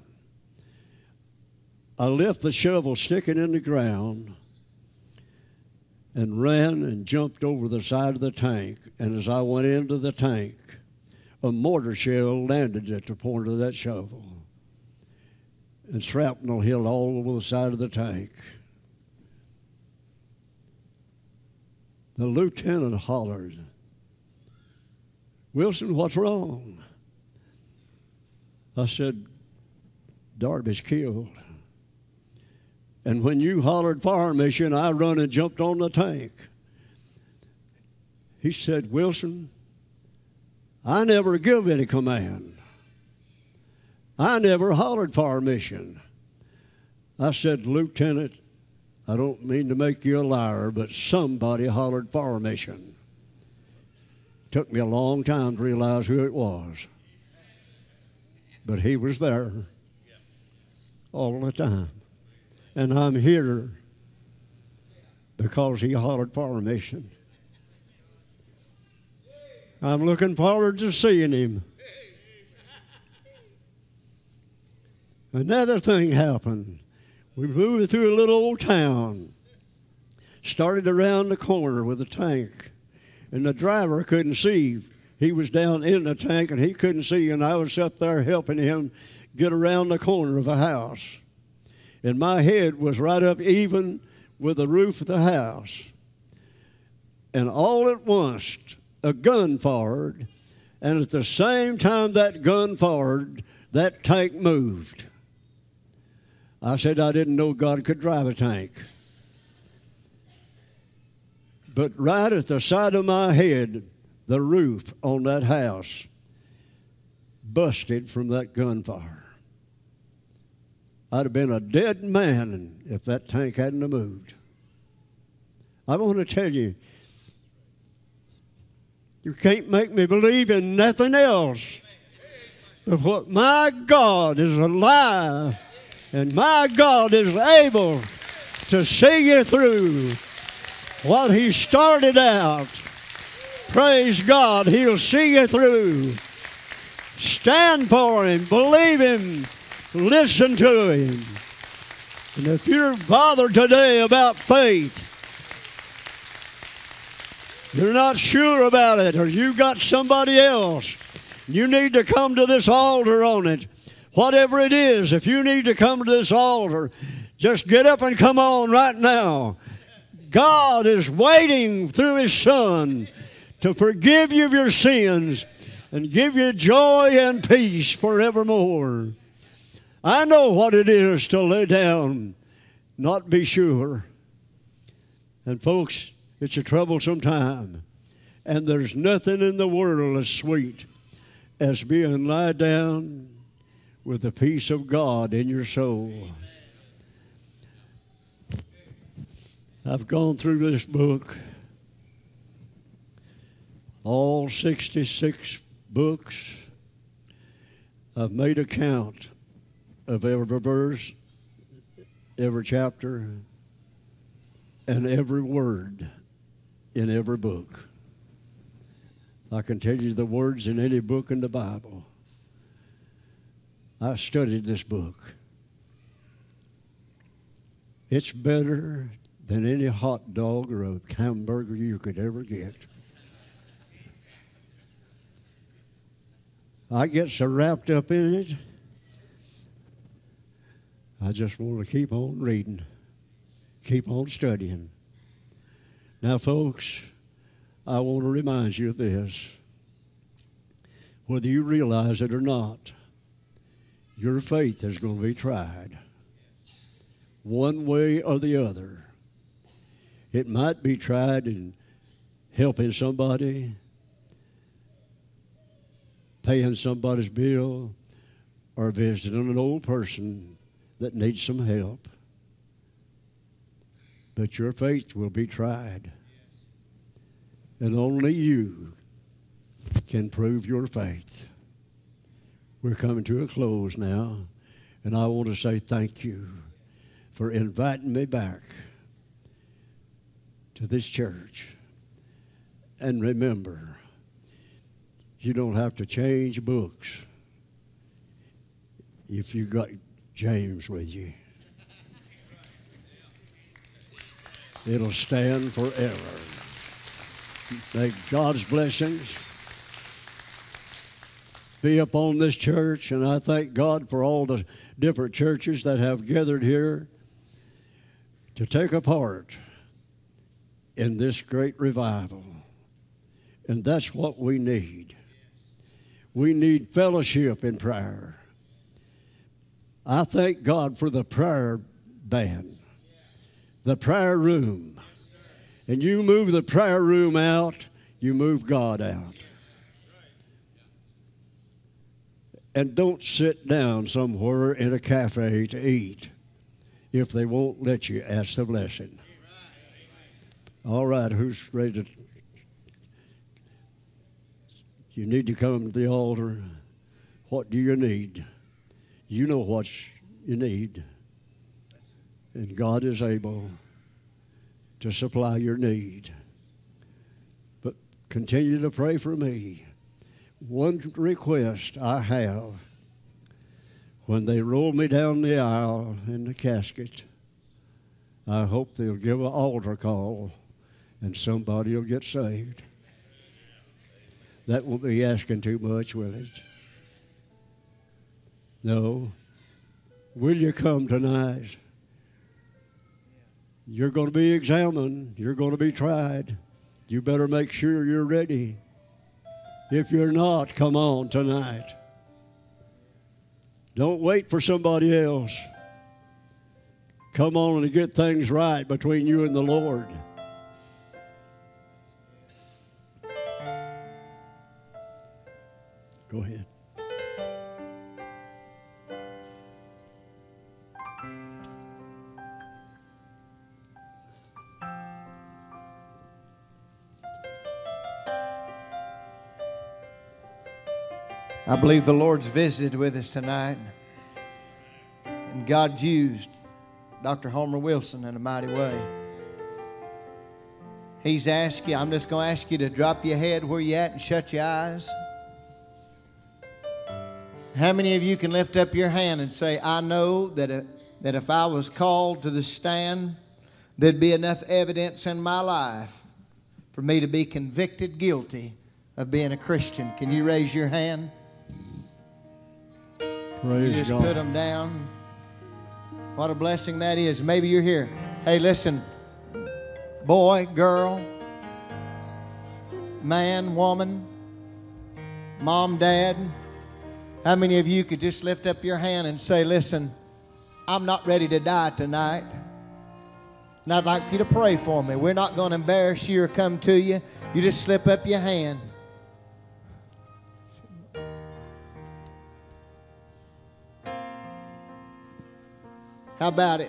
I left the shovel sticking in the ground and ran and jumped over the side of the tank. And as I went into the tank, a mortar shell landed at the point of that shovel. And shrapnel hit all over the side of the tank. The lieutenant hollered, "Wilson, what's wrong?" I said, "Darby's killed." And when you hollered fire mission, I run and jumped on the tank. He said, "Wilson, I never give any command. I never hollered fire mission." I said, "Lieutenant, I don't mean to make you a liar, but somebody hollered fire mission." Took me a long time to realize who it was. But he was there all the time. And I'm here because he hollered fire mission. I'm looking forward to seeing him. Another thing happened. We moved through a little old town, started around the corner with a tank, and the driver couldn't see. He was down in the tank, and he couldn't see, and I was up there helping him get around the corner of a house. And my head was right up even with the roof of the house. And all at once, a gun fired, and at the same time that gun fired, that tank moved. I said I didn't know God could drive a tank. But right at the side of my head, the roof on that house busted from that gunfire. I'd have been a dead man if that tank hadn't have moved. I want to tell you, you can't make me believe in nothing else but what my God is alive and my God is able to see you through what He started out. Praise God, He'll see you through. Stand for Him, believe Him, listen to Him. And if you're bothered today about faith, you're not sure about it, or you got somebody else, you need to come to this altar on it. Whatever it is, if you need to come to this altar, just get up and come on right now. God is waiting through His Son to forgive you of your sins and give you joy and peace forevermore. I know what it is to lay down, not be sure. And folks, it's a troublesome time. And there's nothing in the world as sweet as being lie down with the peace of God in your soul. I've gone through this book, all sixty-six books. I've made a count of every verse, every chapter, and every word in every book. I can tell you the words in any book in the Bible. I studied this book. It's better than any hot dog or a hamburger you could ever get. I get so wrapped up in it, I just want to keep on reading, keep on studying. Now, folks, I want to remind you of this. Whether you realize it or not, your faith is going to be tried, one way or the other. It might be tried in helping somebody, paying somebody's bill, or visiting an old person that needs some help. But your faith will be tried. And only you can prove your faith. We're coming to a close now, and I want to say thank you for inviting me back to this church. And remember, you don't have to change books if you got James with you. It'll stand forever. May God's blessings be upon this church, and I thank God for all the different churches that have gathered here to take a part in this great revival. And that's what we need. We need fellowship in prayer. I thank God for the prayer band, the prayer room. And you move the prayer room out, you move God out. And don't sit down somewhere in a cafe to eat if they won't let you ask the blessing. All right, who's ready to? You need to come to the altar. What do you need? You know what you need. And God is able to supply your need. But continue to pray for me. One request I have, when they roll me down the aisle in the casket, I hope they'll give an altar call and somebody will get saved. That won't be asking too much, will it? No. Will you come tonight? You're going to be examined. You're going to be tried. You better make sure you're ready. If you're not, come on tonight. Don't wait for somebody else. Come on and get things right between you and the Lord. Go ahead. I believe the Lord's visited with us tonight. And God used Doctor Homer Wilson in a mighty way. He's asked you, I'm just going to ask you to drop your head where you're at and shut your eyes. How many of you can lift up your hand and say, I know that, uh, that if I was called to the stand, there'd be enough evidence in my life for me to be convicted guilty of being a Christian. Can you raise your hand? Praise you just God. put them down. What a blessing that is. Maybe you're here. Hey, listen, boy, girl, man, woman, mom, dad, how many of you could just lift up your hand and say, listen, I'm not ready to die tonight. And I'd like you to pray for me. We're not going to embarrass you or come to you. You just slip up your hand. How about it?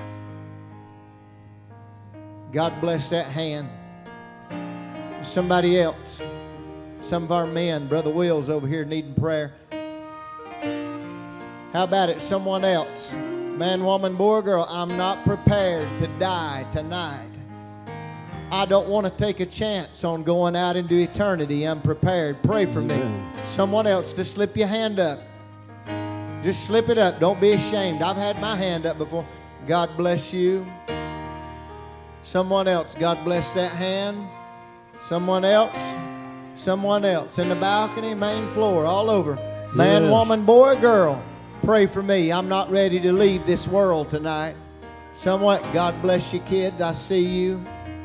God bless that hand. Somebody else. Some of our men, Brother Will's over here needing prayer. How about it? Someone else. Man, woman, boy, girl, I'm not prepared to die tonight. I don't want to take a chance on going out into eternity. I'm prepared. Pray for me. Someone else, just slip your hand up. Just slip it up. Don't be ashamed. I've had my hand up before. God bless you. Someone else. God bless that hand. Someone else. Someone else. In the balcony, main floor, all over. Man, Yes. woman, boy, girl. Pray for me. I'm not ready to leave this world tonight. Somewhat. God bless you, kids. I see you.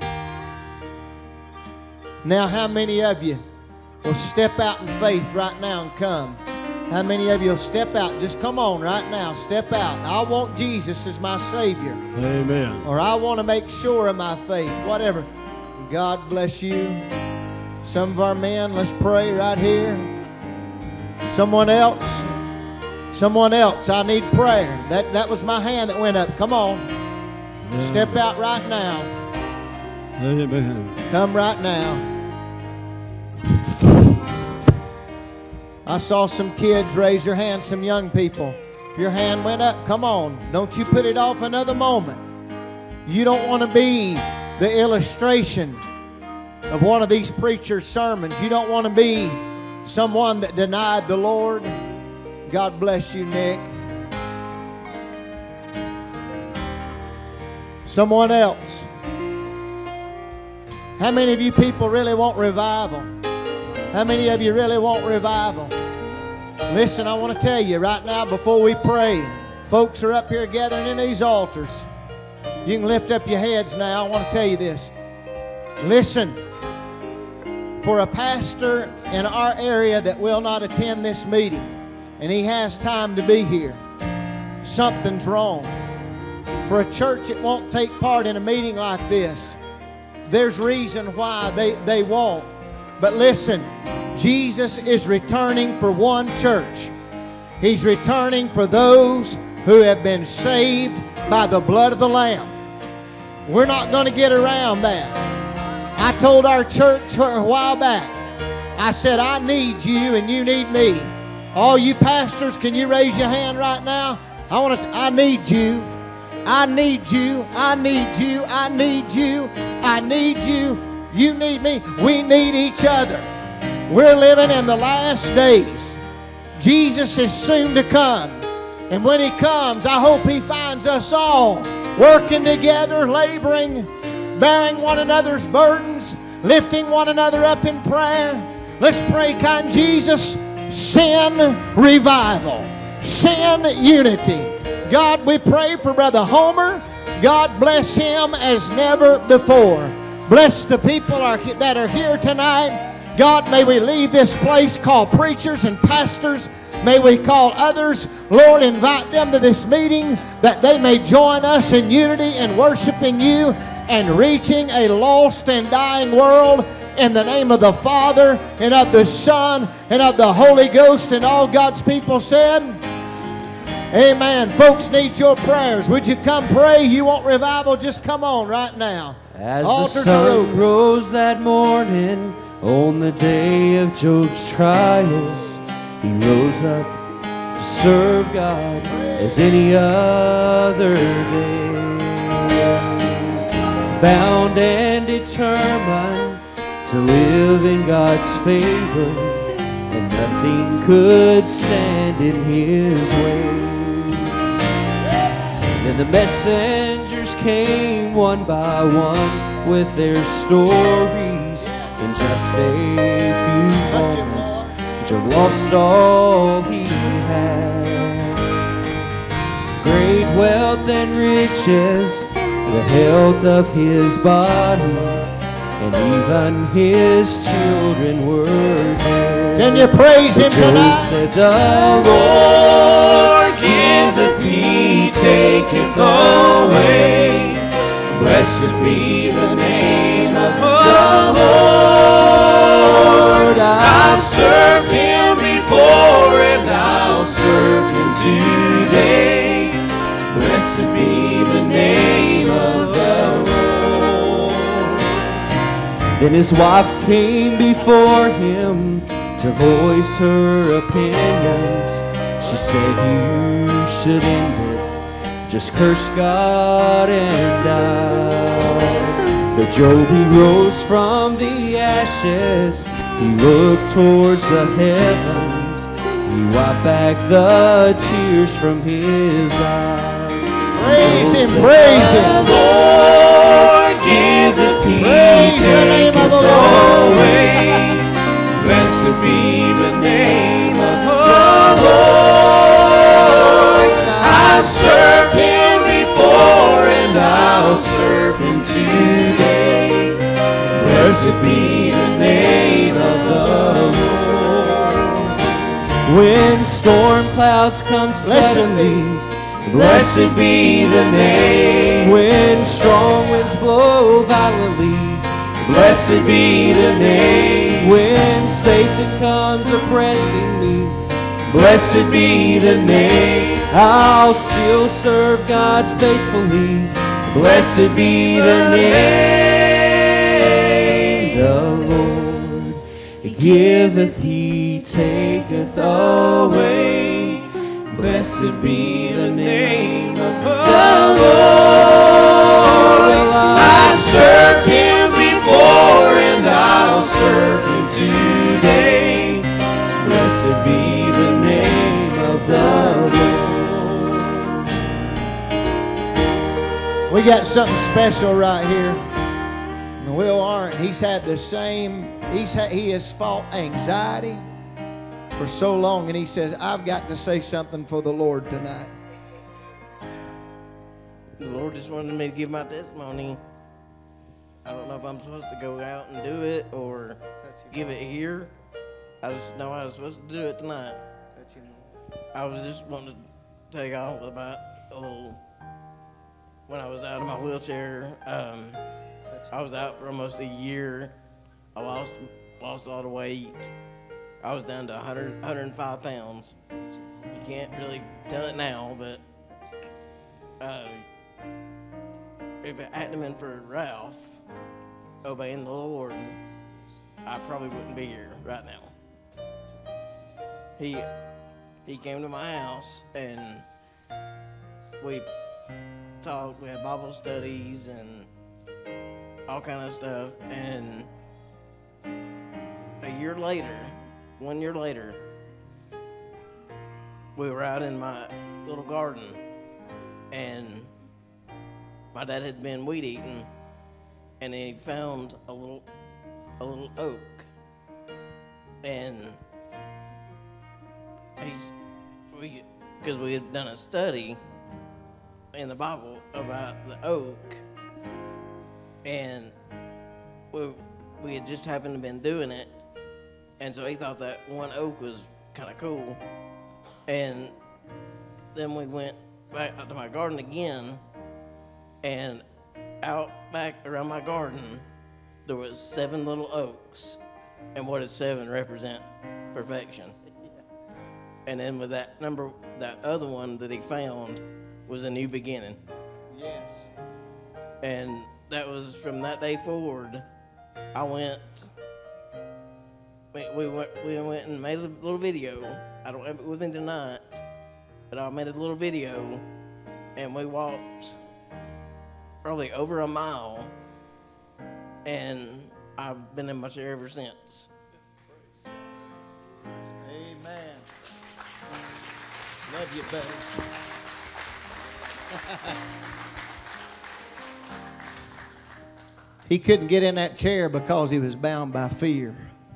Now, how many of you will step out in faith right now and come? How many of you will step out? Just come on right now. Step out. I want Jesus as my Savior. Amen. Or I want to make sure of my faith. Whatever. God bless you. Some of our men, let's pray right here. Someone else. Someone else. I need prayer. That, that was my hand that went up. Come on. Step out right now. Amen. Come right now. I saw some kids raise their hand, some young people. If your hand went up, come on. Don't you put it off another moment. You don't want to be the illustration of one of these preachers' sermons. You don't want to be someone that denied the Lord. God bless you, Nick. Someone else. How many of you people really want revival? How many of you really want revival? Listen, I want to tell you right now before we pray, folks are up here gathering in these altars. You can lift up your heads now. I want to tell you this. Listen, for a pastor in our area that will not attend this meeting, and he has time to be here, something's wrong. For a church that won't take part in a meeting like this, there's reason why they, they won't. But listen, Jesus is returning for one church. He's returning for those who have been saved by the blood of the Lamb. We're not going to get around that. I told our church a while back, I said, I need you and you need me. All you pastors, can you raise your hand right now? I want to. I need you. I need you. I need you. I need you. I need you. You need me. We need each other. We're living in the last days. Jesus is soon to come. And when He comes, I hope He finds us all working together, laboring, bearing one another's burdens, lifting one another up in prayer. Let's pray, kind Jesus, send revival, send unity. God, we pray for Brother Homer. God bless him as never before. Bless the people that are here tonight. God, may we leave this place, call preachers and pastors. May we call others. Lord, invite them to this meeting that they may join us in unity and worshiping you and reaching a lost and dying world in the name of the Father and of the Son and of the Holy Ghost. And all God's people said, amen. Folks need your prayers. Would you come pray? You want revival? Just come on right now. As Altars the are sun open. rose that morning on the day of Job's trials, he rose up to serve God as any other day. Bound and determined to live in God's favor, and nothing could stand in his way. Then the messengers came one by one with their stories. In just a few moments, Job lost all he had. Great wealth and riches, the health of his body, and even his children were dead. Can you praise him Job tonight? said, the Lord giveth, he taketh away. Blessed be the name of the Lord. I've served him before and I'll serve him today. Blessed be the name of the Lord. Then his wife came before him to voice her opinions. She said, you should end it, just curse God and die. But Job, he rose from the ashes, he looked towards the heavens, he wiped back the tears from his eyes. Praise him, praise him. The Lord giveth, he Praise the name of the Lord. away. Blessed be the name of the Lord. I served him before and I'll serve him today. Blessed be the name of the Lord. When storm clouds come suddenly, blessed be the name. When strong winds blow violently, blessed be the name. When Satan comes oppressing me, blessed be the name. I'll still serve God faithfully. Blessed be the name. The Lord, he giveth, he taketh away. Blessed be the name of the Lord. I served him before and I'll serve him today. Blessed be the name of the Lord. We got something special right here. And Will Arndt, he's had the same, he's had, he has fought anxiety for so long, and he says, I've got to say something for the Lord tonight. The Lord just wanted me to give my testimony. I don't know if I'm supposed to go out and do it or give it here. I just know I was supposed to do it tonight. I was just wanting to take off about a little. When I was out of my wheelchair, um, I was out for almost a year. I lost lost all the weight. I was down to one hundred, one hundred five pounds. You can't really tell it now, but uh, if it hadn't been for Ralph obeying the Lord, I probably wouldn't be here right now. He he came to my house and we talked. We had Bible studies and all kind of stuff. And a year later, one year later, we were out in my little garden, and my dad had been weed eating, and he found a little a little oak, and he's we because we had done a study in the Bible about the oak, and we we had just happened to been doing it, and so he thought that one oak was kind of cool, and then we went back out to my garden again, and out back around my garden there was seven little oaks, and what does seven represent? Perfection. And then with that number, that other one that he found was a new beginning. Yes. And that was from that day forward, I went we, we went we went and made a little video. I don't have it with me tonight, but I made a little video, and we walked probably over a mile, and I've been in my chair ever since. Amen. Love you, buddy. He couldn't get in that chair because he was bound by fear.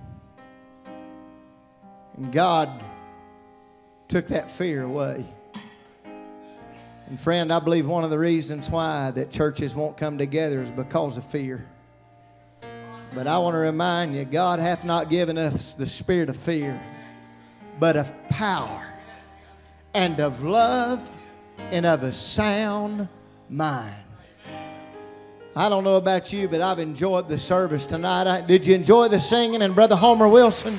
And God took that fear away. And friend, I believe one of the reasons why that churches won't come together is because of fear. But I want to remind you, God hath not given us the spirit of fear, but of power and of love and of a sound mind. I don't know about you, but I've enjoyed the service tonight. I, did you enjoy the singing and Brother Homer Wilson?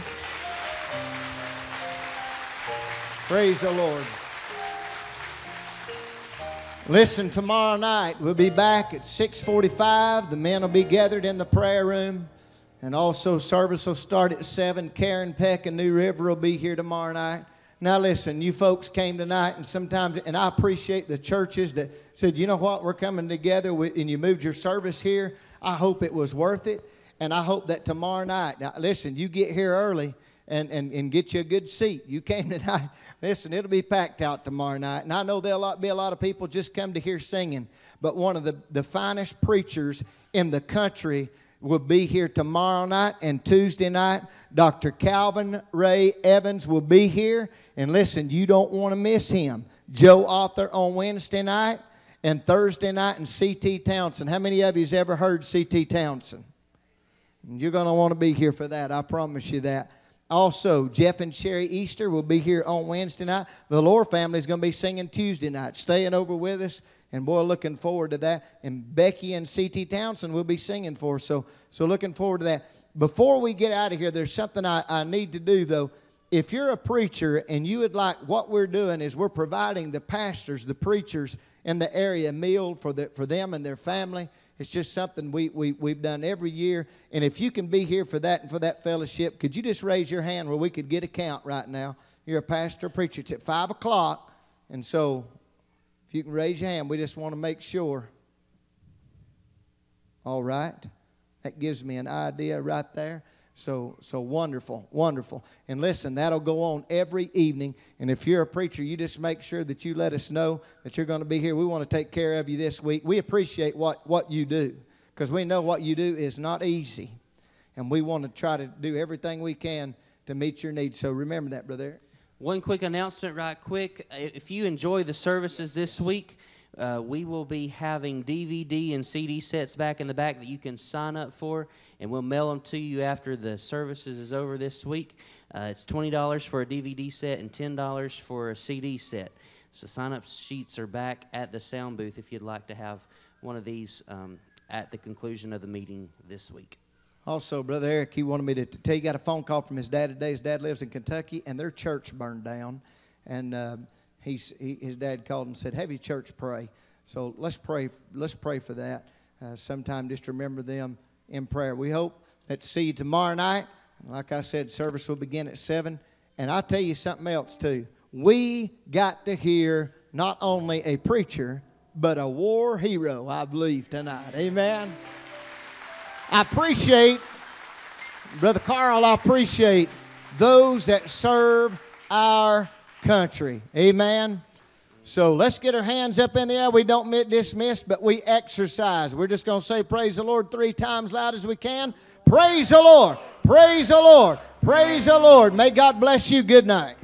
Praise the Lord. Listen, tomorrow night we'll be back at six forty-five. The men will be gathered in the prayer room. And also service will start at seven. Karen Peck and New River will be here tomorrow night. Now listen, you folks came tonight, and sometimes, and I appreciate the churches that said, you know what, we're coming together, and you moved your service here. I hope it was worth it, and I hope that tomorrow night, now listen, you get here early and, and, and get you a good seat. You came tonight, listen, it'll be packed out tomorrow night, and I know there'll be a lot of people just come to hear singing, but one of the, the finest preachers in the country will be here tomorrow night and Tuesday night. Doctor Calvin Ray Evans will be here. And listen, you don't want to miss him. Joe Arthur on Wednesday night and Thursday night, and C T Townsend. How many of you has ever heard C T Townsend? And you're going to want to be here for that. I promise you that. Also, Jeff and Sherry Easter will be here on Wednesday night. The Lohr family is going to be singing Tuesday night, staying over with us. And boy, looking forward to that. And Becky and C T Townsend will be singing for us. So, so looking forward to that. Before we get out of here, there's something I, I need to do, though. If you're a preacher and you would like, what we're doing is we're providing the pastors, the preachers in the area, a meal for, the, for them and their family. It's just something we, we, we've done every year. And if you can be here for that and for that fellowship, could you just raise your hand where we could get a count right now? You're a pastor or preacher. It's at five o'clock. And so if you can raise your hand, we just want to make sure. All right. That gives me an idea right there. So, so wonderful, wonderful. And listen, that'll go on every evening. And if you're a preacher, you just make sure that you let us know that you're going to be here. We want to take care of you this week. We appreciate what, what you do, because we know what you do is not easy. And we want to try to do everything we can to meet your needs. So remember that, Brother Eric. One quick announcement right quick. If you enjoy the services this week, Uh, we will be having D V D and C D sets back in the back that you can sign up for, and we'll mail them to you after the services is over this week. Uh, it's twenty dollars for a D V D set and ten dollars for a C D set. So sign-up sheets are back at the sound booth if you'd like to have one of these um, at the conclusion of the meeting this week. Also, Brother Eric, he wanted me to tell you, he got a phone call from his dad today. His dad lives in Kentucky, and their church burned down. And uh, he's, he, his dad called and said, have your church pray. So let's pray, let's pray for that. Uh, sometime just remember them in prayer. We hope that to see you tomorrow night. Like I said, service will begin at seven. And I'll tell you something else, too. We got to hear not only a preacher, but a war hero, I believe, tonight. Amen. I appreciate, Brother Carl, I appreciate those that serve our country. Amen. So let's get our hands up in the air. We don't dismiss, but we exercise. We're just going to say praise the Lord three times loud as we can. Praise the Lord. Praise the Lord. Praise the Lord. May God bless you. Good night.